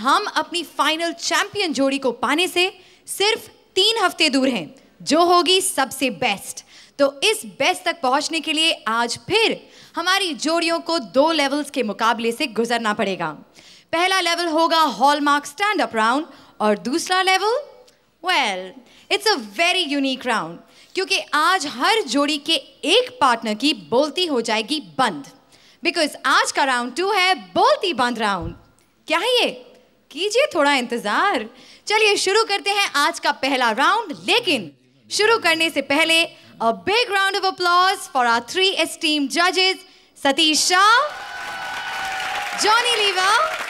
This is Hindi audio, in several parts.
हम अपनी फाइनल चैंपियन जोड़ी को पाने से सिर्फ 3 हफ्ते दूर हैं, जो होगी सबसे बेस्ट। तो इस बेस्ट तक पहुंचने के लिए आज फिर हमारी जोड़ियों को 2 लेवल्स के मुकाबले से गुजरना पड़ेगा। पहला लेवल होगा हॉलमार्क स्टैंड अप राउंड और दूसरा level, well, it's a very unique round, क्योंकि आज हर जोड़ी के एक पार्टनर की बोलती हो जाएगी बंद, बिकॉज आज का राउंड 2 है बोलती बंद राउंड। क्या है ये? कीजिए थोड़ा इंतजार। चलिए शुरू करते हैं आज का पहला राउंड, लेकिन शुरू करने से पहले a big round of applause for our 3 esteemed judges, Satish Shah, Johnny Lever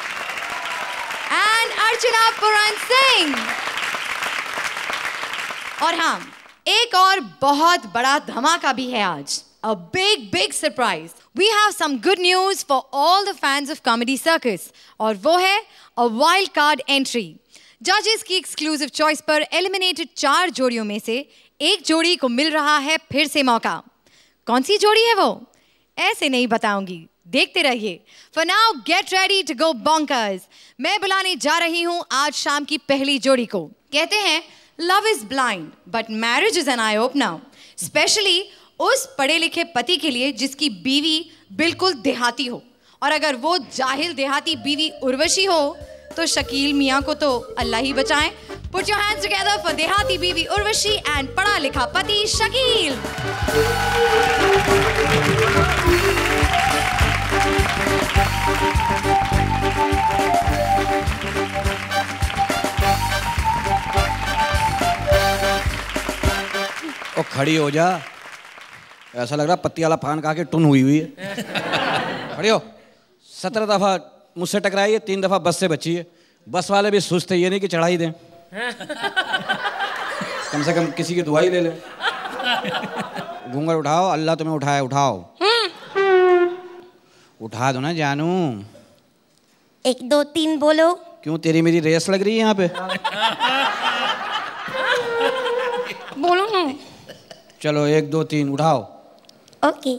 and Archana Puran Singh। और हाँ, एक और बहुत बड़ा धमाका भी है आज, a big surprise। We have some good news for all the fans of Comedy Circus, और वो है a wild card entry। जजेस की एक्सक्लूसिव चॉइस पर एलिमिनेटेड 4 जोड़ियों में से एक जोड़ी को मिल रहा है फिर से मौका। कौन सी जोड़ी है वो? ऐसे नहीं बताऊंगी, देखते रहिए। For now, get ready to go bonkers। मैं बुलाने जा रही हूं आज शाम की पहली जोड़ी को। कहते हैं love is blind but marriage is an eye opener, specially उस पढ़े लिखे पति के लिए जिसकी बीवी बिल्कुल देहाती हो, और अगर वो जाहिल देहाती बीवी उर्वशी हो तो शकील मियाँ को तो अल्लाह ही बचाएं। Put your hands together for देहाती बीवी उर्वशी and पढ़ा लिखा पति शकील। ओ खड़ी हो जा, ऐसा लग रहा पत्ती वाला पान खा के टुन हुई है। खड़ी हो। 17 दफा मुझसे टकराई है, 3 दफा बस से बची है। बस वाले भी सुस्त है, ये नहीं कि चढ़ाई दें, कम से कम किसी की दुआई ले ले। घूंघट उठाओ, अल्लाह तुम्हें उठाए, उठाओ। उठा दो ना जानू। 1 2 3 बोलो। क्यों, तेरी मेरी रेस लग रही है यहाँ पे? बोलो ना। चलो 1 2 3 उठाओ। ओके।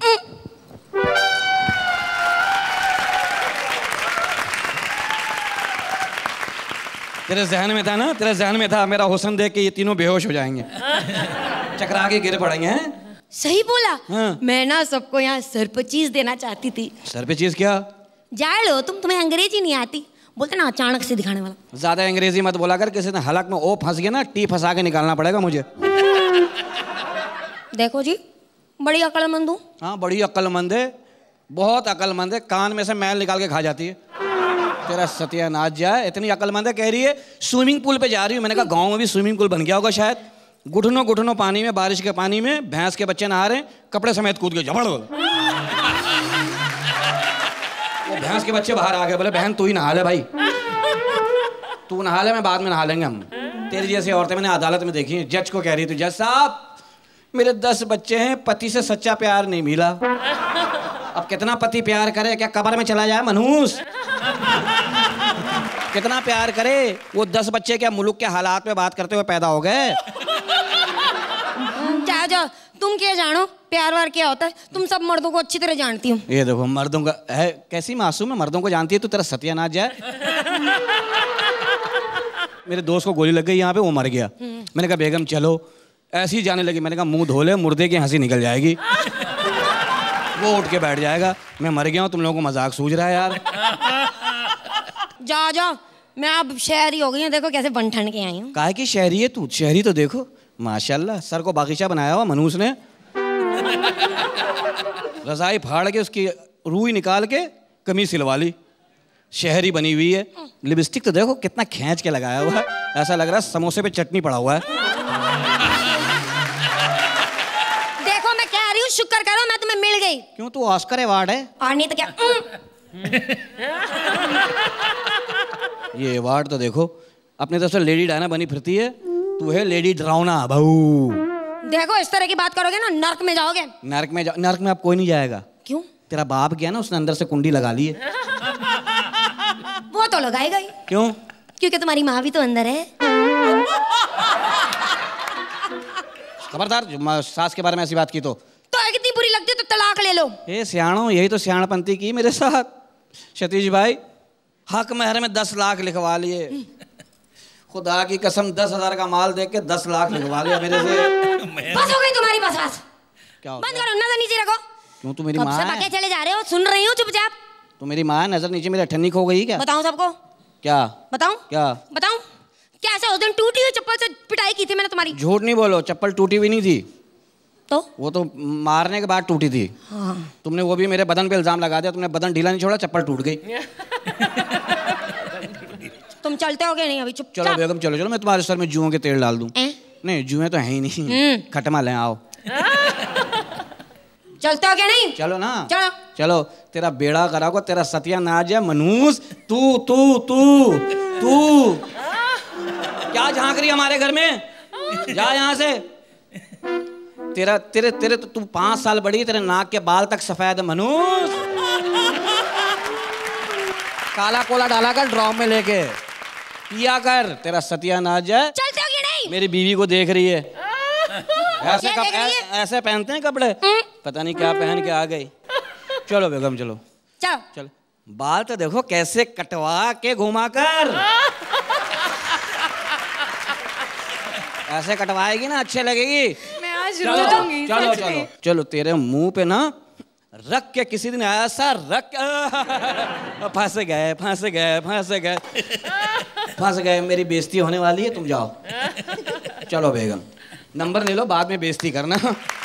तेरे जहन में था ना, तेरे जहन में था मेरा हुस्न देख के ये तीनों बेहोश हो जाएंगे, चकरा के गिर पड़ेंगे। हैं? सही बोला। हाँ। मैं ना सबको यहाँ सर पे चीज देना चाहती थी। सर पे चीज क्या? जाए लो, तुम्हें अंग्रेजी नहीं आती, बोलते ना अचानक से दिखाने वाला। ज्यादा अंग्रेजी मत बोला कर, किसी ने हलक में ओ फंस गया ना, टी फंसा के निकालना पड़ेगा मुझे। देखो जी, बड़ी अक्लमंद हूँ। हाँ, बड़ी अक्लमंद है, बहुत अक्लमंद है, कान में से मैल निकाल के खा जाती है। तेरा सत्यानाश जाए, इतनी अक्लमंद है। कह रही है स्विमिंग पूल पे जा रही हूँ। मैंने कहा गांव में भी स्विमिंग पूल बन गया होगा शायद। घुटनों घुटनों पानी में, बारिश के पानी में भैंस के बच्चे नहा रहे हैं, कपड़े समेत कूद गए झबड़। वो भैंस के बच्चे बाहर आ गए, बोले बहन तू ही नहा ले भाई, तू नहा ले, मैं बाद में नहा लेंगे हम। तेरी जैसी औरतें मैंने अदालत में देखी हैं। जज को कह रही थी, जज साहब मेरे 10 बच्चे हैं, पति से सच्चा प्यार नहीं मिला। अब कितना पति प्यार करे, क्या कब्र में चला जाए मनहूस? कितना प्यार करे? वो 10 बच्चे क्या मुल्क के हालात में बात करते हुए पैदा हो गए। जाओ जाओ, तुम क्या जानो प्यार वार क्या होता है? तुम सब मर्दों को अच्छी तरह जानती हूँ। ये देखो मर्दों का है, कैसी मासूम है, मर्दों को जानती है। तू तेरा सत्यानाश जाए। मेरे दोस्त को गोली लग गई यहाँ पे, वो मर गया। मैंने कहा बेगम चलो, ऐसी ही जाने लगी। मैंने कहा मुंह धो ले, मुर्दे की हंसी निकल जाएगी। वो उठ के बैठ जाएगा, मैं मर गया हूँ, तुम लोगों को मजाक सूझ रहा है यार। जाओ जाओ, मैं अब शहरी हो गई हूँ, देखो कैसे बन ठन के आई हूँ। काहे की शहरी है तू? शहरी तो देखो माशाल्लाह, सर को बागीचा बनाया हुआ मनूस ने। रजाई फाड़ के उसकी रूई निकाल के कमीज सिलवा ली, शहरी बनी हुई है। लिपस्टिक तो देखो कितना खींच के लगाया हुआ है, ऐसा लग रहा है समोसे पे चटनी पड़ा हुआ है। देखो मैं कह रही हूँ, शुक्र करो मैं तुम्हें मिल गई। क्यों, तू ऑस्कर अवार्ड है? और नहीं तो क्या। ये अवार्ड तो देखो, अपने तरफ से लेडी डायना बनी फिरती है, तू है लेडी डरावना बहू। देखो इस तरह की बात करोगे ना नर्क में जाओगे। नर्क में नर्क में अब कोई नहीं जाएगा। क्यों? तेरा बाप गया ना, उसने अंदर से कुंडी लगा ली है। वो तो लगाएगा ही। क्यों? क्योंकि तुम्हारी माँ भी तो अंदर है। खबरदार सास के बारे में ऐसी बात की तो कितनी बुरी लगती है तो तलाक ले लो। ए सियाणो, यही तो सियाणपंती की मेरे साथ। सतीश भाई हक महर में 10 लाख लिखवा लिए। खुदा की कसम 10,000 का माल देख के 10 लाख लिखवा लिया मेरे से। बस हो गई तुम्हारी बस। क्या बंद करो, नजर नीचे रखो। क्यों तू मेरी माँ है? भागे चले जा रहे हो, सुन रही हूँ चुपचाप। तू मेरी माँ है, नजर नीचे मेरी अठन्नी खो गई क्या? बताऊँ सबको? क्या बताऊँ? क्या बताऊँ? क्या ऐसे उस दिन टूटी हुई चप्पल से पिटाई की थी मैंने तुम्हारी? झूठ नहीं बोलो, चप्पल टूटी हुई नहीं थी। तो वो तो मारने के बाद टूटी थी। हाँ। तुमने वो भी मेरे बदन पे इल्जाम लगा दिया, तुमने बदन ढीला नहीं छोड़ा, चप्पल टूट गई। तुम चलते हो क्या नहीं अभी? चुप चलो बेगम चलो, मैं तुम्हारे सर में जुओं के तेल डाल दूं। नहीं जुएं तो है ही नहीं, खटमा लें आओ। चलते हो क्या नहीं? चलो ना, चलो चलो। तेरा बेड़ा कराओ, तेरा सत्यानाश है मनूस। तू तू तू तू क्या झांक रही हमारे घर में? जा यहाँ से। तेरा तेरे तेरे तो तू 5 साल बड़ी, तेरे नाक के बाल तक सफेद है मनूस। काला कोला डाला कर ड्रॉम में लेके पिया कर, तेरा सत्यानाश है। चलते हो क्या नहीं? मेरी बीवी को देख रही है। ऐसे पहनते हैं कपड़े, पता नहीं क्या पहन के आ गई। चलो बेगम चलो। चलो चलो। बाल तो देखो कैसे कटवा के घुमा कर। ऐसे कटवाएगी ना अच्छे लगेगी। मैं आज चलो रोऊंगी, चलो सच चलो में। चलो। तेरे मुंह पे ना रख के किसी दिन ऐसा रख के फंस गए फंस गए फंस गए फंस गए। मेरी बेइज्जती होने वाली है, तुम जाओ। चलो बेगम, नंबर ले लो, बाद में बेइज्जती करना।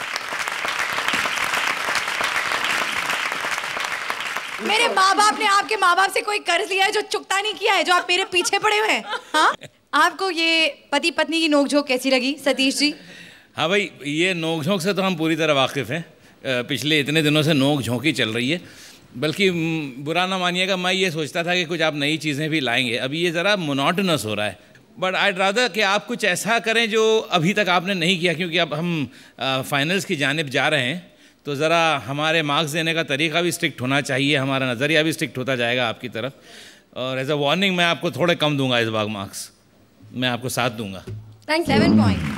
मेरे माँ बाप ने आपके माँ बाप से कोई कर्ज लिया है जो चुकता नहीं किया है, जो आप मेरे पीछे पड़े हुए हैं? हाँ, आपको ये पति पत्नी की नोकझोंक कैसी लगी सतीश जी? हाँ भाई, ये नोक-झोंक से तो हम पूरी तरह वाकिफ़ हैं। पिछले इतने दिनों से नोक-झोंक ही चल रही है। बल्कि बुरा ना मानिएगा, मैं ये सोचता था कि कुछ आप नई चीज़ें भी लाएंगे। अभी ये ज़रा मोनोटोनस हो रहा है। बट आईड रादर कि आप कुछ ऐसा करें जो अभी तक आपने नहीं किया, क्योंकि अब हम फाइनल्स की जानिब जा रहे हैं। तो ज़रा हमारे मार्क्स देने का तरीका भी स्ट्रिक्ट होना चाहिए, हमारा नज़रिया भी स्ट्रिक्ट होता जाएगा आपकी तरफ। और एज अ वार्निंग मैं आपको थोड़े कम दूंगा इस बार मार्क्स, मैं आपको 7 दूंगा। 7 पॉइंट।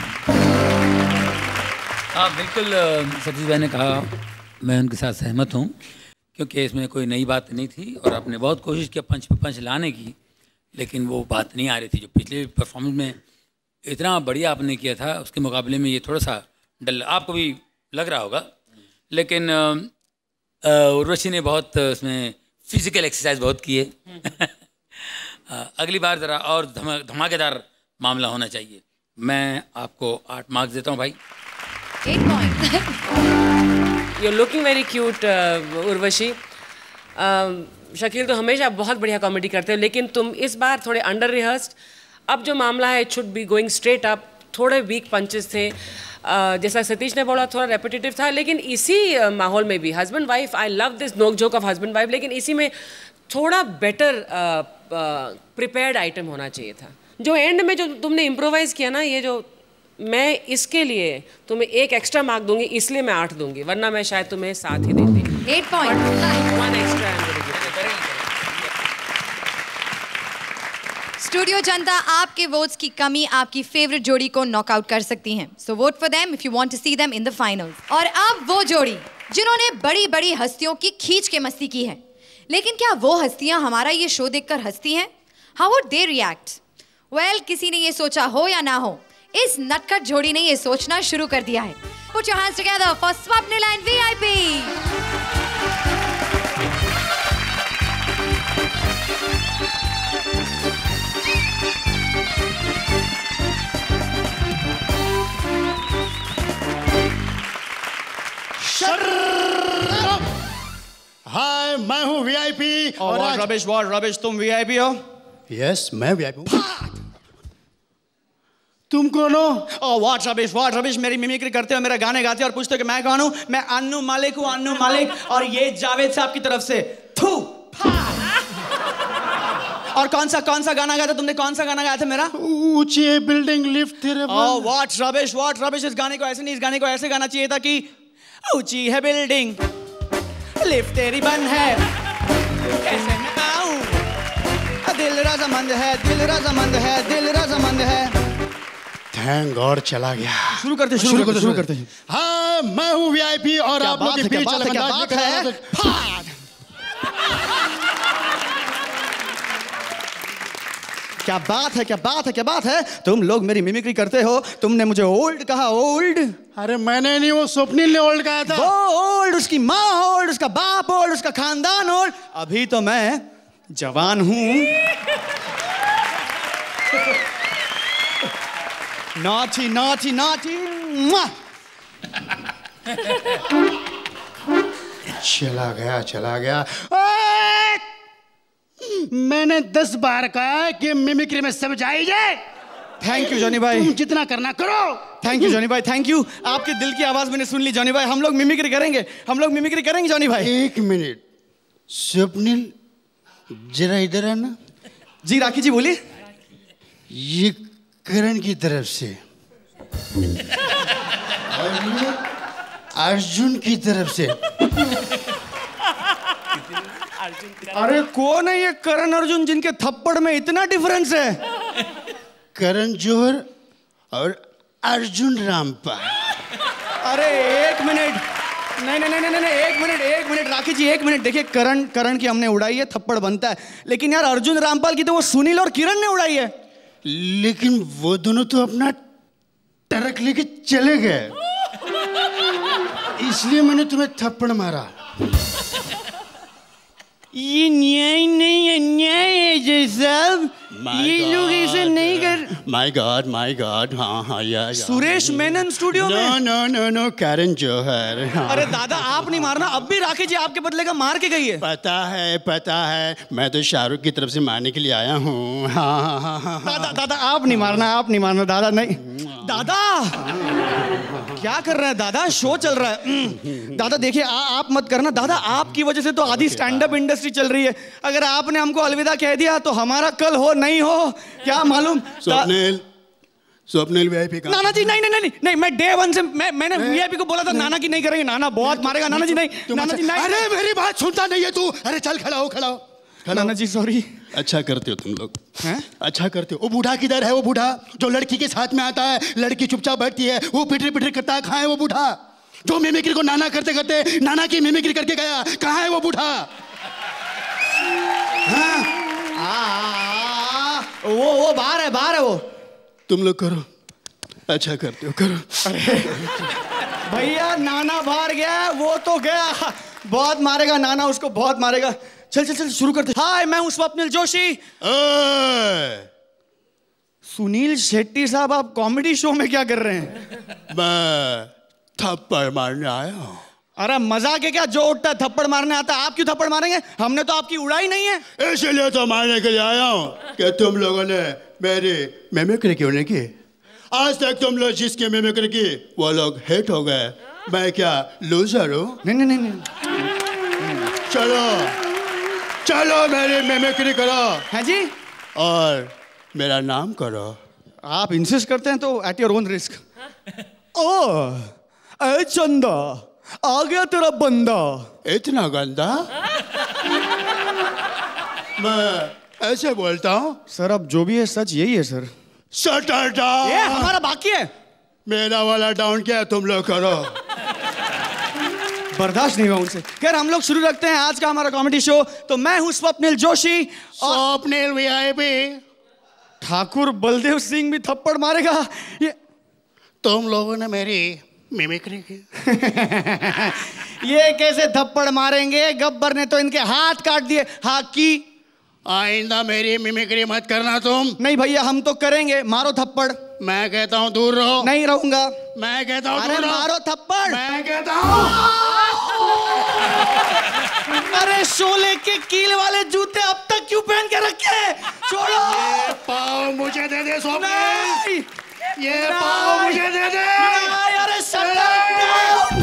हाँ बिल्कुल, सतीश भाई ने कहा, मैं उनके साथ सहमत हूँ, क्योंकि इसमें कोई नई बात नहीं थी और आपने बहुत कोशिश किया पंच पे पंच लाने की, लेकिन वो बात नहीं आ रही थी। जो पिछले परफॉर्मेंस में इतना बढ़िया आपने किया था, उसके मुकाबले में ये थोड़ा सा डल आपको भी लग रहा होगा। लेकिन उर्वशी ने बहुत उसमें फिजिकल एक्सरसाइज बहुत की है। अगली बार ज़रा और धमाकेदार मामला होना चाहिए। मैं आपको 8 मार्क्स देता हूँ भाई। 8 point. You're looking very cute, Urvashi. Shakeel तो हमेशा बहुत बढ़िया कॉमेडी करते हो, लेकिन तुम इस बार थोड़े अंडर रिहर्स्ड। अब जो मामला है it should be going straight up. थोड़े वीक पंचेस थे, जैसा सतीश ने बोला थोड़ा रेपिटेटिव था। लेकिन इसी माहौल में भी husband wife, I love this नोक जोक ऑफ हस्बैंड वाइफ, लेकिन इसी में थोड़ा बेटर प्रिपेयर्ड आइटम होना चाहिए था। जो एंड में जो तुमने इम्प्रोवाइज़ किया ना, ये जो मैं इसके लिए तुम्हें 1 एक्स्ट्रा मार्क दूंगी, इसलिए मैं 8 दूंगी, वरना मैं शायद तुम्हें 7 ही देती। 8 पॉइंट। 1 एक्स्ट्रा। स्टूडियो जनता आपके वोट्स की कमी आपकी फेवरेट जोड़ी को नॉकआउट कर सकती हैं। So vote for them if you want to see them in the finals. और अब वो जोड़ी जिन्होंने बड़ी बड़ी हस्तियों की खींच के मस्ती की है, लेकिन क्या वो हस्तियां हमारा ये शो देखकर हंसती हैं? How would they react? Well, किसी ने ये सोचा हो या ना हो, इस नटखट जोड़ी ने ये सोचना शुरू कर दिया है। Put your hands together for Swapnil and VIP. Hi, मैं हूँ वीआईपी। और आज रबिश तुम वीआईपी हो? यस, मैं वीआईपी हूँ। तुम कौन हो? ओह व्हाट रबिश, मेरी मिमिक्री करते हो, मेरा गाने गाते हो और पूछते हो कि मैं कौन हूँ? मैं अन्नू मालिक हूँ, अन्नू मालिक। और ये जावेद साहब की तरफ से थू। और कौन सा गाना गाया था तुमने? कौन सा गाना गाया था मेरा? ऊंची बिल्डिंग लिफ्ट तेरे पर। ओह व्हाट रबिश, इस गाने को ऐसे नहीं, इस गाने को ऐसे गाना चाहिए था कि ऊंची है बिल्डिंग, लिफ्ट तेरी बंद है, कैसे मैं आऊं? दिल रजामंद है, दिल रजामंद है, दिल रजामंद है। थैंक गॉड चला गया। शुरू करते हैं। हाँ, मैं हूँ वीआईपी और आप लोग के बीच क्या बात है? क्या बात है, क्या बात है, क्या बात है। तुम लोग मेरी मिमिक्री करते हो। तुमने मुझे ओल्ड कहा, ओल्ड। अरे मैंने नहीं, वो स्वप्निल ने ओल्ड कहा था। वो ओल्ड, उसकी माँ ओल्ड, उसका बाप ओल्ड, उसका खानदान ओल्ड। अभी तो मैं जवान हूं। Naughty naughty naughty. चला गया, चला गया। मैंने 10 बार कहा कि मिमिक्री में सब जाइए। थैंक यू जॉनी भाई। तुम जितना करना करो। थैंक यू जॉनी भाई, थैंक यू। आपके दिल की आवाज मैंने सुन ली जॉनी भाई। हम लोग मिमिक्री करेंगे, हम लोग मिमिक्री करेंगे जॉनी भाई। 1 मिनट स्वप्निल, जरा इधर आना। जी राखी जी बोलिए। ये करण की तरफ से और ये अर्जुन की तरफ से। अरे कौन है ये करण अर्जुन जिनके थप्पड़ में इतना डिफरेंस है? करण जौहर और अर्जुन रामपाल। अरे 1 मिनट, नहीं नहीं नहीं नहीं, 1 मिनट राखी जी, 1 मिनट। देखिए करण की हमने उड़ाई है, थप्पड़ बनता है, लेकिन यार अर्जुन रामपाल की तो वो सुनील और किरण ने उड़ाई है। लेकिन वो दोनों तो अपना ट्रक लेके चले गए, इसलिए मैंने तुम्हें थप्पड़ मारा। ये न्याय नहीं है, अन्याय है जय साहब। ये लोग ऐसे नहीं कर। माय गॉड, हाँ, या सुरेश मेनन स्टूडियो में। नो, करण जौहर। हाँ। अरे दादा आप नहीं मारना, अब भी राखी जी आपके बदले का मार के गई है। पता है, मैं तो शाहरुख की तरफ से मारने के लिए आया हूँ। हाँ। दादा आप नहीं मारना, आप नहीं मारना दादा, नहीं। दादा क्या कर रहे हैं दादा? शो चल रहा है। दादा देखिए आप मत करना दादा, आपकी वजह से तो आधी स्टैंड अप इंडस्ट्री चल रही है। अगर आपने हमको अलविदा कह दिया तो हमारा कल हो नहीं हो क्या मालूम। स्वप्निल वीआईपी का। नाना जी नहीं, मैं डे 1 से मैंने वीआईपी को बोला था नाना की नहीं करेंगे, नाना बहुत मारेगा। नाना जी नहीं, नाना जी नहीं। अरे मेरी बात सुनता नहीं है तू। अरे चल खड़ा हो। नाना जी सॉरी। अच्छा करते हो तुम लोग हैं? अच्छा करते हो। वो बूढ़ा किधर है? वो बूढ़ा जो लड़की के साथ में आता है, लड़की चुपचाप बैठती है, वो पिटरी करता है। कहाँ है वो बूढ़ा जो मिमिक्री को नाना करते करते नाना की मिमिक्री करके गया? कहाँ है वो बूढ़ा? वो बाहर है वो। तुम लोग करो, अच्छा करते हो, करो। भैया नाना बाहर गया, वो तो गया, बहुत मारेगा नाना उसको, बहुत मारेगा। चल शुरू करते। हाय मैं हूं स्वप्निल जोशी। सुनील शेट्टी साहब आप कॉमेडी शो में क्या कर रहे हैं? मैं थप्पड़ मारने आया हूं। अरे मजाक है क्या? जो उठता है थप्पड़ मारने आता है। आप क्यों थप्पड़ मारेंगे? हमने तो आपकी उड़ाई नहीं है। इसलिए तो मारने के लिए आया हूं कि तुम लोगों ने मेरी मिमिक्री क्यों नहीं की। आज तक तुम लोग जिसकी मिमिक्री की वो लोग हिट हो गए। मैं क्या लूजर हूं? नहीं। चलो मेरी मिमिक्री करो। है जी? और मेरा नाम करो। आप इंसिस्ट करते हैं तो एट योर ओन रिस्क। ए चंदा आ गया तेरा बंदा। इतना गंदा? मैं ऐसे बोलता हूँ सर। अब जो भी है सच यही है सर। Shutter down. ये हमारा बाकी है। मेरा वाला डाउन क्या है? तुम लोग करो। बर्दाश्त नहीं हुआ उनसे। खैर हम लोग शुरू रखते हैं आज का हमारा कॉमेडी शो। तो मैं हूं स्वप्निल जोशी। स्वप्निल वीआईपी। ठाकुर बलदेव सिंह भी थप्पड़ मारेगा। ये तुम लोगों ने मेरी मिमिक्री की। ये कैसे थप्पड़ मारेंगे? गब्बर ने तो इनके हाथ काट दिए। हाकी आइंदा मेरी मिमिक्री मत करना तुम। नहीं भैया हम तो करेंगे। मारो थप्पड़। मैं कहता हूँ दूर रहो। नहीं रहूंगा। मैं कहता हूँ अरे दूर रहो। मारो थप्पड़। मैं कहता हूँ। अरे शोले के कील वाले जूते अब तक क्यों पहन के रखे? छोड़ो। ये पाँव मुझे दे दे स्वप्निल। नहीं। ये पाँव मुझे दे दे। नहीं, अरे shut up।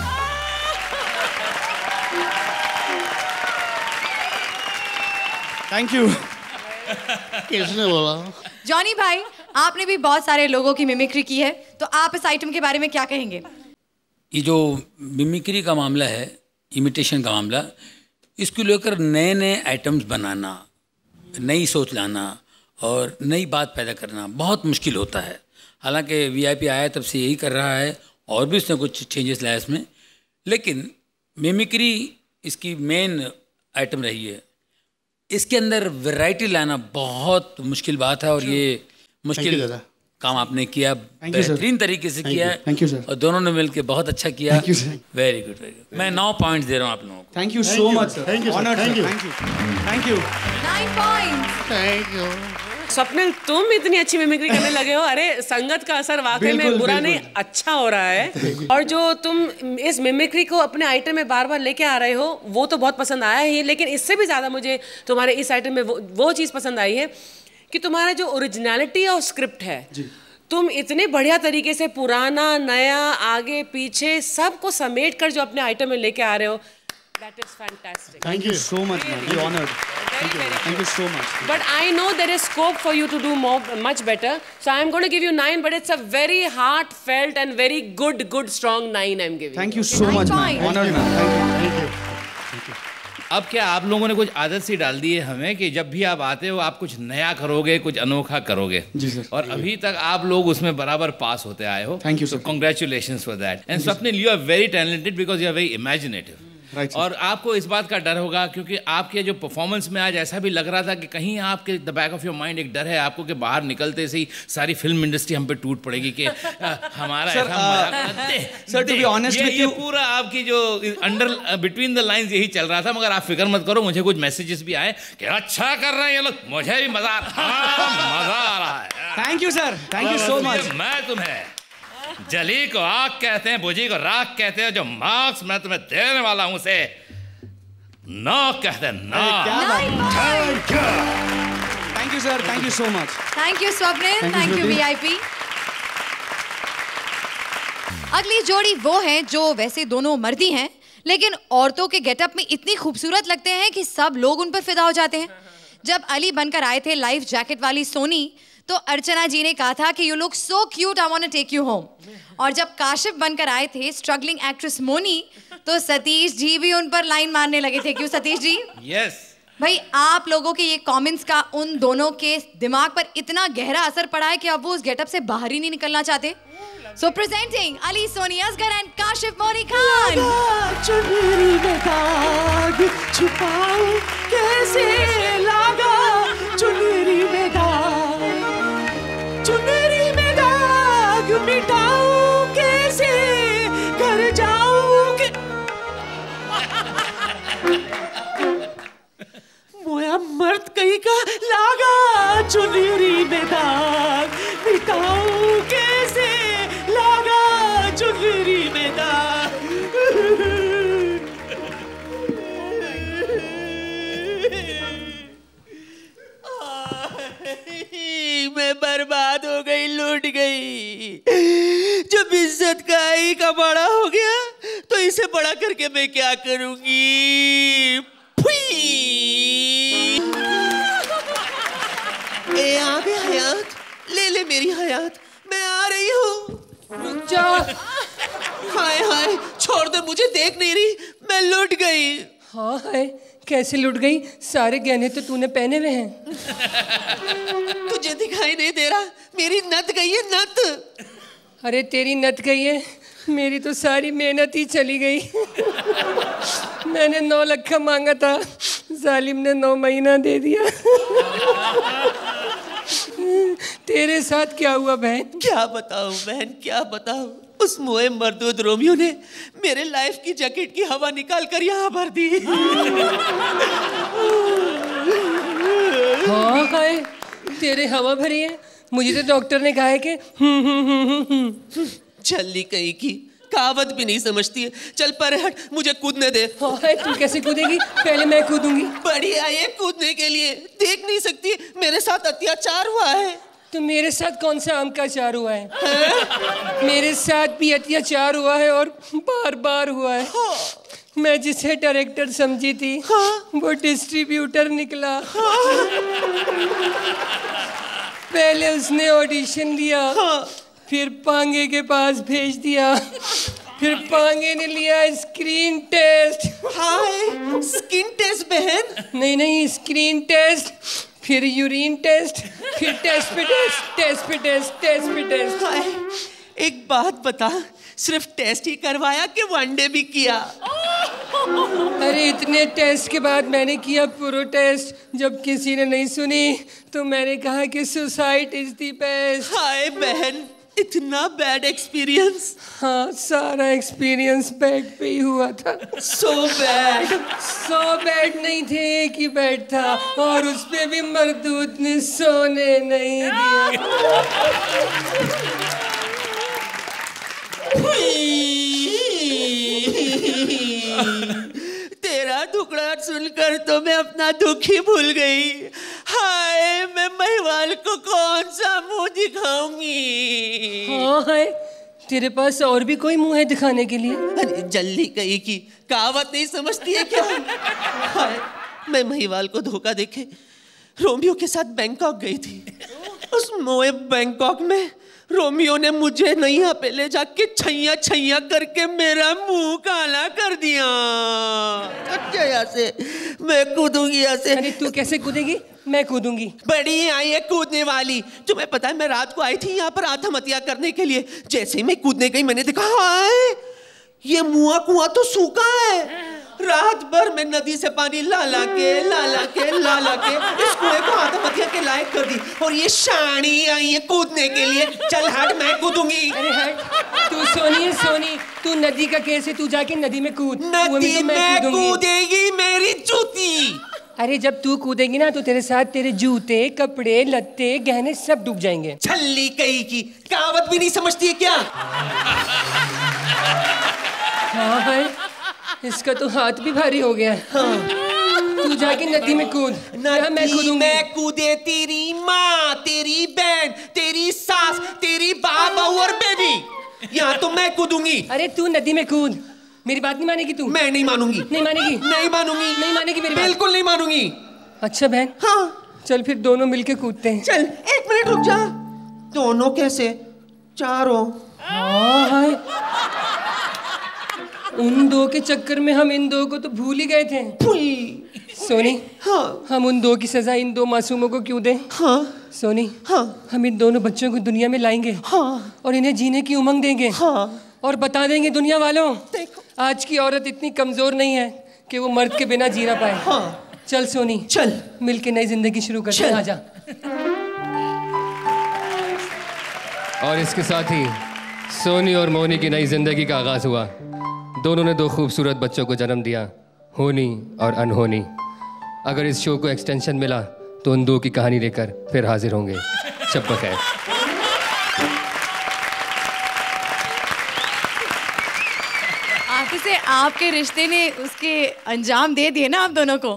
Thank you. किसने बोला? जॉनी भाई आपने भी बहुत सारे लोगों की मिमिक्री की है, तो आप इस आइटम के बारे में क्या कहेंगे? ये जो मिमिक्री का मामला है, इमिटेशन का मामला, इसको लेकर नए नए आइटम्स बनाना, नई सोच लाना और नई बात पैदा करना बहुत मुश्किल होता है। हालांकि वीआईपी आया तब से यही कर रहा है और भी उसने कुछ चेंजेस लाया इसमें, लेकिन मिमिक्री इसकी मेन आइटम रही है। इसके अंदर वैरायटी लाना बहुत मुश्किल बात है और ये मुश्किल काम आपने किया, बेहतरीन तरीके से किया है। Thank you sir. और दोनों ने मिलकर बहुत अच्छा किया। Thank you sir. Very good very good. मैं 9 पॉइंट्स दे रहा हूँ आप लोगों को। Thank you so much sir. Thank you honoured thank you thank you 9 points. Thank you. Swapnil, तुम इतनी अच्छी मिमिक्री करने लगे हो। अरे संगत का असर वाकई में बुरा नहीं अच्छा हो रहा है। और जो तुम इस मिमिक्री को अपने आइटम में बार बार लेके आ रहे हो वो तो बहुत पसंद आया ही, लेकिन इससे भी ज्यादा मुझे तुम्हारे इस आइटम में वो चीज पसंद आई है कि तुम्हारा जो ओरिजिनलिटी और स्क्रिप्ट है, तुम इतने बढ़िया तरीके से पुराना नया आगे पीछे सबको समेट कर जो अपने आइटम में लेके आ रहे हो, that is fantastic. Thank you so much, man. Be honored. Thank you so much. But I know there is scope for you to do much better. So I'm going to give you 9, but it's a very heartfelt and very good, strong 9 I'm giving. Thank you so much, man. Honored, man. Thank you. अब क्या आप लोगों ने कुछ आदत सी डाल दी है हमें कि जब भी आप आते हो आप कुछ नया करोगे, कुछ अनोखा करोगे। जी सर। और अभी तक आप लोग उसमें बराबर पास होते आए हो। Thank you sir. Congratulations for that. And Swapnil, you are very talented because you are very imaginative. Right, और आपको इस बात का डर होगा क्योंकि आपके जो परफॉर्मेंस में आज ऐसा भी लग रहा था कि कहीं आपके the back of your mind एक डर है आपको कि बाहर निकलते से ही सारी फिल्म इंडस्ट्री हम पे टूट पड़ेगी कि हमारा ऐसा मजाक। Sir to be honest with ये यू, पूरा आपकी जो अंडर बिटवीन द लाइंस यही चल रहा था, मगर आप फिक्र मत करो, मुझे कुछ मैसेजेस भी आए कि अच्छा कर रहे हैं ये लोग, मुझे भी मजा आ रहा है। Thank you sir, thank you so much. मैं तुम्हें जली को आग कहते हैं, बुझी को राख कहते हैं, जो मार्क्स मैं तुम्हें देने वाला हूं उसे 9 कहते हैं। 9। Thank you sir, thank you so much. Thank you, Swapnil. Thank you, VIP. अगली जोड़ी वो है जो वैसे दोनों मर्दी हैं, लेकिन औरतों के गेटअप में इतनी खूबसूरत लगते हैं कि सब लोग उन पर फिदा हो जाते हैं। जब अली बनकर आए थे लाइफ जैकेट वाली सोनी, तो अर्चना जी ने कहा था कि you look so cute, I want to take you home. और जब काशिफ बनकर आए थे स्ट्रगलिंग एक्ट्रेस मोनी, तो सतीश जी भी उन पर लाइन मारने लगे थे। क्यों सतीश जी? यस। भाई आप लोगों के ये कमेंट्स का उन दोनों के दिमाग पर इतना गहरा असर पड़ा है कि अब वो उस गेटअप से बाहर ही नहीं निकलना चाहते। So presenting Ali Soni Asgar and Kashif Moni Khan. चुनरी में दाग छुपाऊं कैसे लागा, चुनरी में दाग, चुनरी में दाग मिटाऊं कैसे, घर जाऊं के मोया मर्द कहीं का लागा, चुनरी में दाग मिटाऊं कैसे, लागा चुनरी में दाग। मैं बर्बाद हो गई, लूट गई। जब इज्जत का ही का बड़ा हो गया तो इसे बड़ा करके मैं क्या करूंगी। ए आगे हयात, ले ले मेरी हयात, मैं आ रही हूँ। रुक जा। हाय हाय, छोड़ दे मुझे, देख नहीं रही, मैं लुट गई। हाँ है, कैसे लुट गई? सारे गहने तो तूने पहने हुए हैं। तुझे दिखाई नहीं दे रहा? मेरी नथ गई है, नथ। अरे तेरी नथ गई है, मेरी तो सारी मेहनत ही चली गई। मैंने 9 लाख का मांगा था, जालिम ने 9 महीना दे दिया। तेरे साथ क्या हुआ बहन? क्या बताऊं बहन, क्या बताऊं। उस मोए मर्दूद रोमियो ने मेरे लाइफ की जैकेट की हवा निकाल कर यहाँ भर दी। हाँ है, तेरे हवा भरी है। मुझे तो डॉक्टर ने कहा है कि छल्ली कहीं की, कहावत भी नहीं समझती है। चल पर हट, मुझे कूदने दे। हाँ है, तू कैसे कूदेगी? पहले मैं कूदूंगी। बढ़िया ये कूदने के लिए, देख नहीं सकती मेरे साथ अत्याचार हुआ है। तो मेरे साथ कौन सा आम का अचार हुआ है? मेरे साथ भी अत्याचार हुआ है और बार बार हुआ है। हाँ। मैं जिसे डायरेक्टर समझी थी, हाँ। वो डिस्ट्रीब्यूटर निकला। हाँ। पहले उसने ऑडिशन लिया, हाँ। फिर पांगे के पास भेज दिया, फिर पांगे ने लिया screen test. Hi, skin test बहन? नहीं, स्क्रीन टेस्ट, फिर यूरिन टेस्ट, फिर टेस्ट पे टेस्ट, टेस्ट पे टेस्ट, टेस्ट पे टेस्ट। हाय, एक बात बता, सिर्फ टेस्ट ही करवाया कि वनडे भी किया? अरे इतने टेस्ट के बाद मैंने किया प्रोटेस्ट। जब किसी ने नहीं सुनी तो मैंने कहा कि suicide is the best. Hi बहन, इतना बैड एक्सपीरियंस? हाँ, सारा एक्सपीरियंस बेड पे ही हुआ था। सो बैड नहीं थे, एक ही बेड था और उस पे भी मर्दूत ने सोने नहीं दिया। तेरा दुखड़ा सुनकर तो मैं अपना दुख ही भूल गई। हाय, मैं महिवाल को कौन सा मुंह दिखाऊंगी? हाँ है, तेरे पास और भी कोई मुंह है दिखाने के लिए? अरे जल्दी कही की कहावत नहीं समझती है क्या? हाय, मैं महिवाल को धोखा देके रोमियो के साथ बैंकॉक गई थी। उस मोए बैंकॉक में रोमियो ने मुझे नैया पे ले जाके छैया छैया करके मेरा मुंह काला कर दिया। अच्छा, यहाँ से मैं कूदूंगी यहाँ से। अरे तू कैसे कूदेगी? मैं कूदूंगी। बड़ी आई है कूदने वाली। तुम्हें पता है मैं रात को आई थी यहाँ पर आत्महत्या करने के लिए। जैसे ही मैं कूदने गई मैंने देखा, हाय ये मुआ कुआं तो सूखा है। रात भर मैं नदी से पानी ला ला के इस कुएं को आत्महत्या के लायक कर दी। और ये शानी आई है कूदने के लिए। चल हट, मैं कूदूंगी। अरे हट, तू सोनी, तू नदी का केस है, तू जाके नदी में कूद। नदी में कूदेगी मेरी जूती। अरे जब तू कूदेगी ना तो तेरे साथ तेरे जूते, कपड़े, लत्ते, गहने सब डूब जाएंगे। छल्ली कहीं की कहावत भी नहीं समझती है क्या? हाँ भाई, इसका तो हाथ भी भारी हो गया। हाँ। तू जाके नदी में कूद। नदी में कूदे तेरी माँ, तेरी बहन, तेरी सास, तेरी बाबा और बेबी। यहाँ तो मैं कूदूंगी। अरे तू नदी में कूद। मेरी बात नहीं मानेगी तू? मैं नहीं मानूंगी। नहीं मानेगी? नहीं मानूंगी। नहीं मानेगी मेरी बात? बिल्कुल नहीं मानूंगी। अच्छा बहन, हाँ चल फिर दोनों मिलके कूदते हैं। चल, एक मिनट रुक जा। दोनों कैसे? चारों। हाँ, उन दो के चक्कर में हम इन दो को तो भूल ही गए थे। सोनी, हाँ, हम उन दो की सजा इन दो मासूमों को क्यों दें? हाँ सोनी, हाँ, हम इन दोनों बच्चों को दुनिया में लाएंगे। हाँ, और इन्हें जीने की उमंग देंगे। हाँ, और बता देंगे दुनिया वालों, आज की औरत इतनी कमजोर नहीं है कि वो मर्द के बिना जी ना पाए। हाँ। चल सोनी, चल मिलके नई जिंदगी शुरू करते हैं। आजा। और इसके साथ ही सोनी और मोनी की नई जिंदगी का आगाज हुआ। दोनों ने दो खूबसूरत बच्चों को जन्म दिया, होनी और अनहोनी। अगर इस शो को एक्सटेंशन मिला तो उन दो की कहानी लेकर फिर हाजिर होंगे। शब बखैर। से आपके रिश्ते ने उसके अंजाम दे दिए ना आप दोनों को।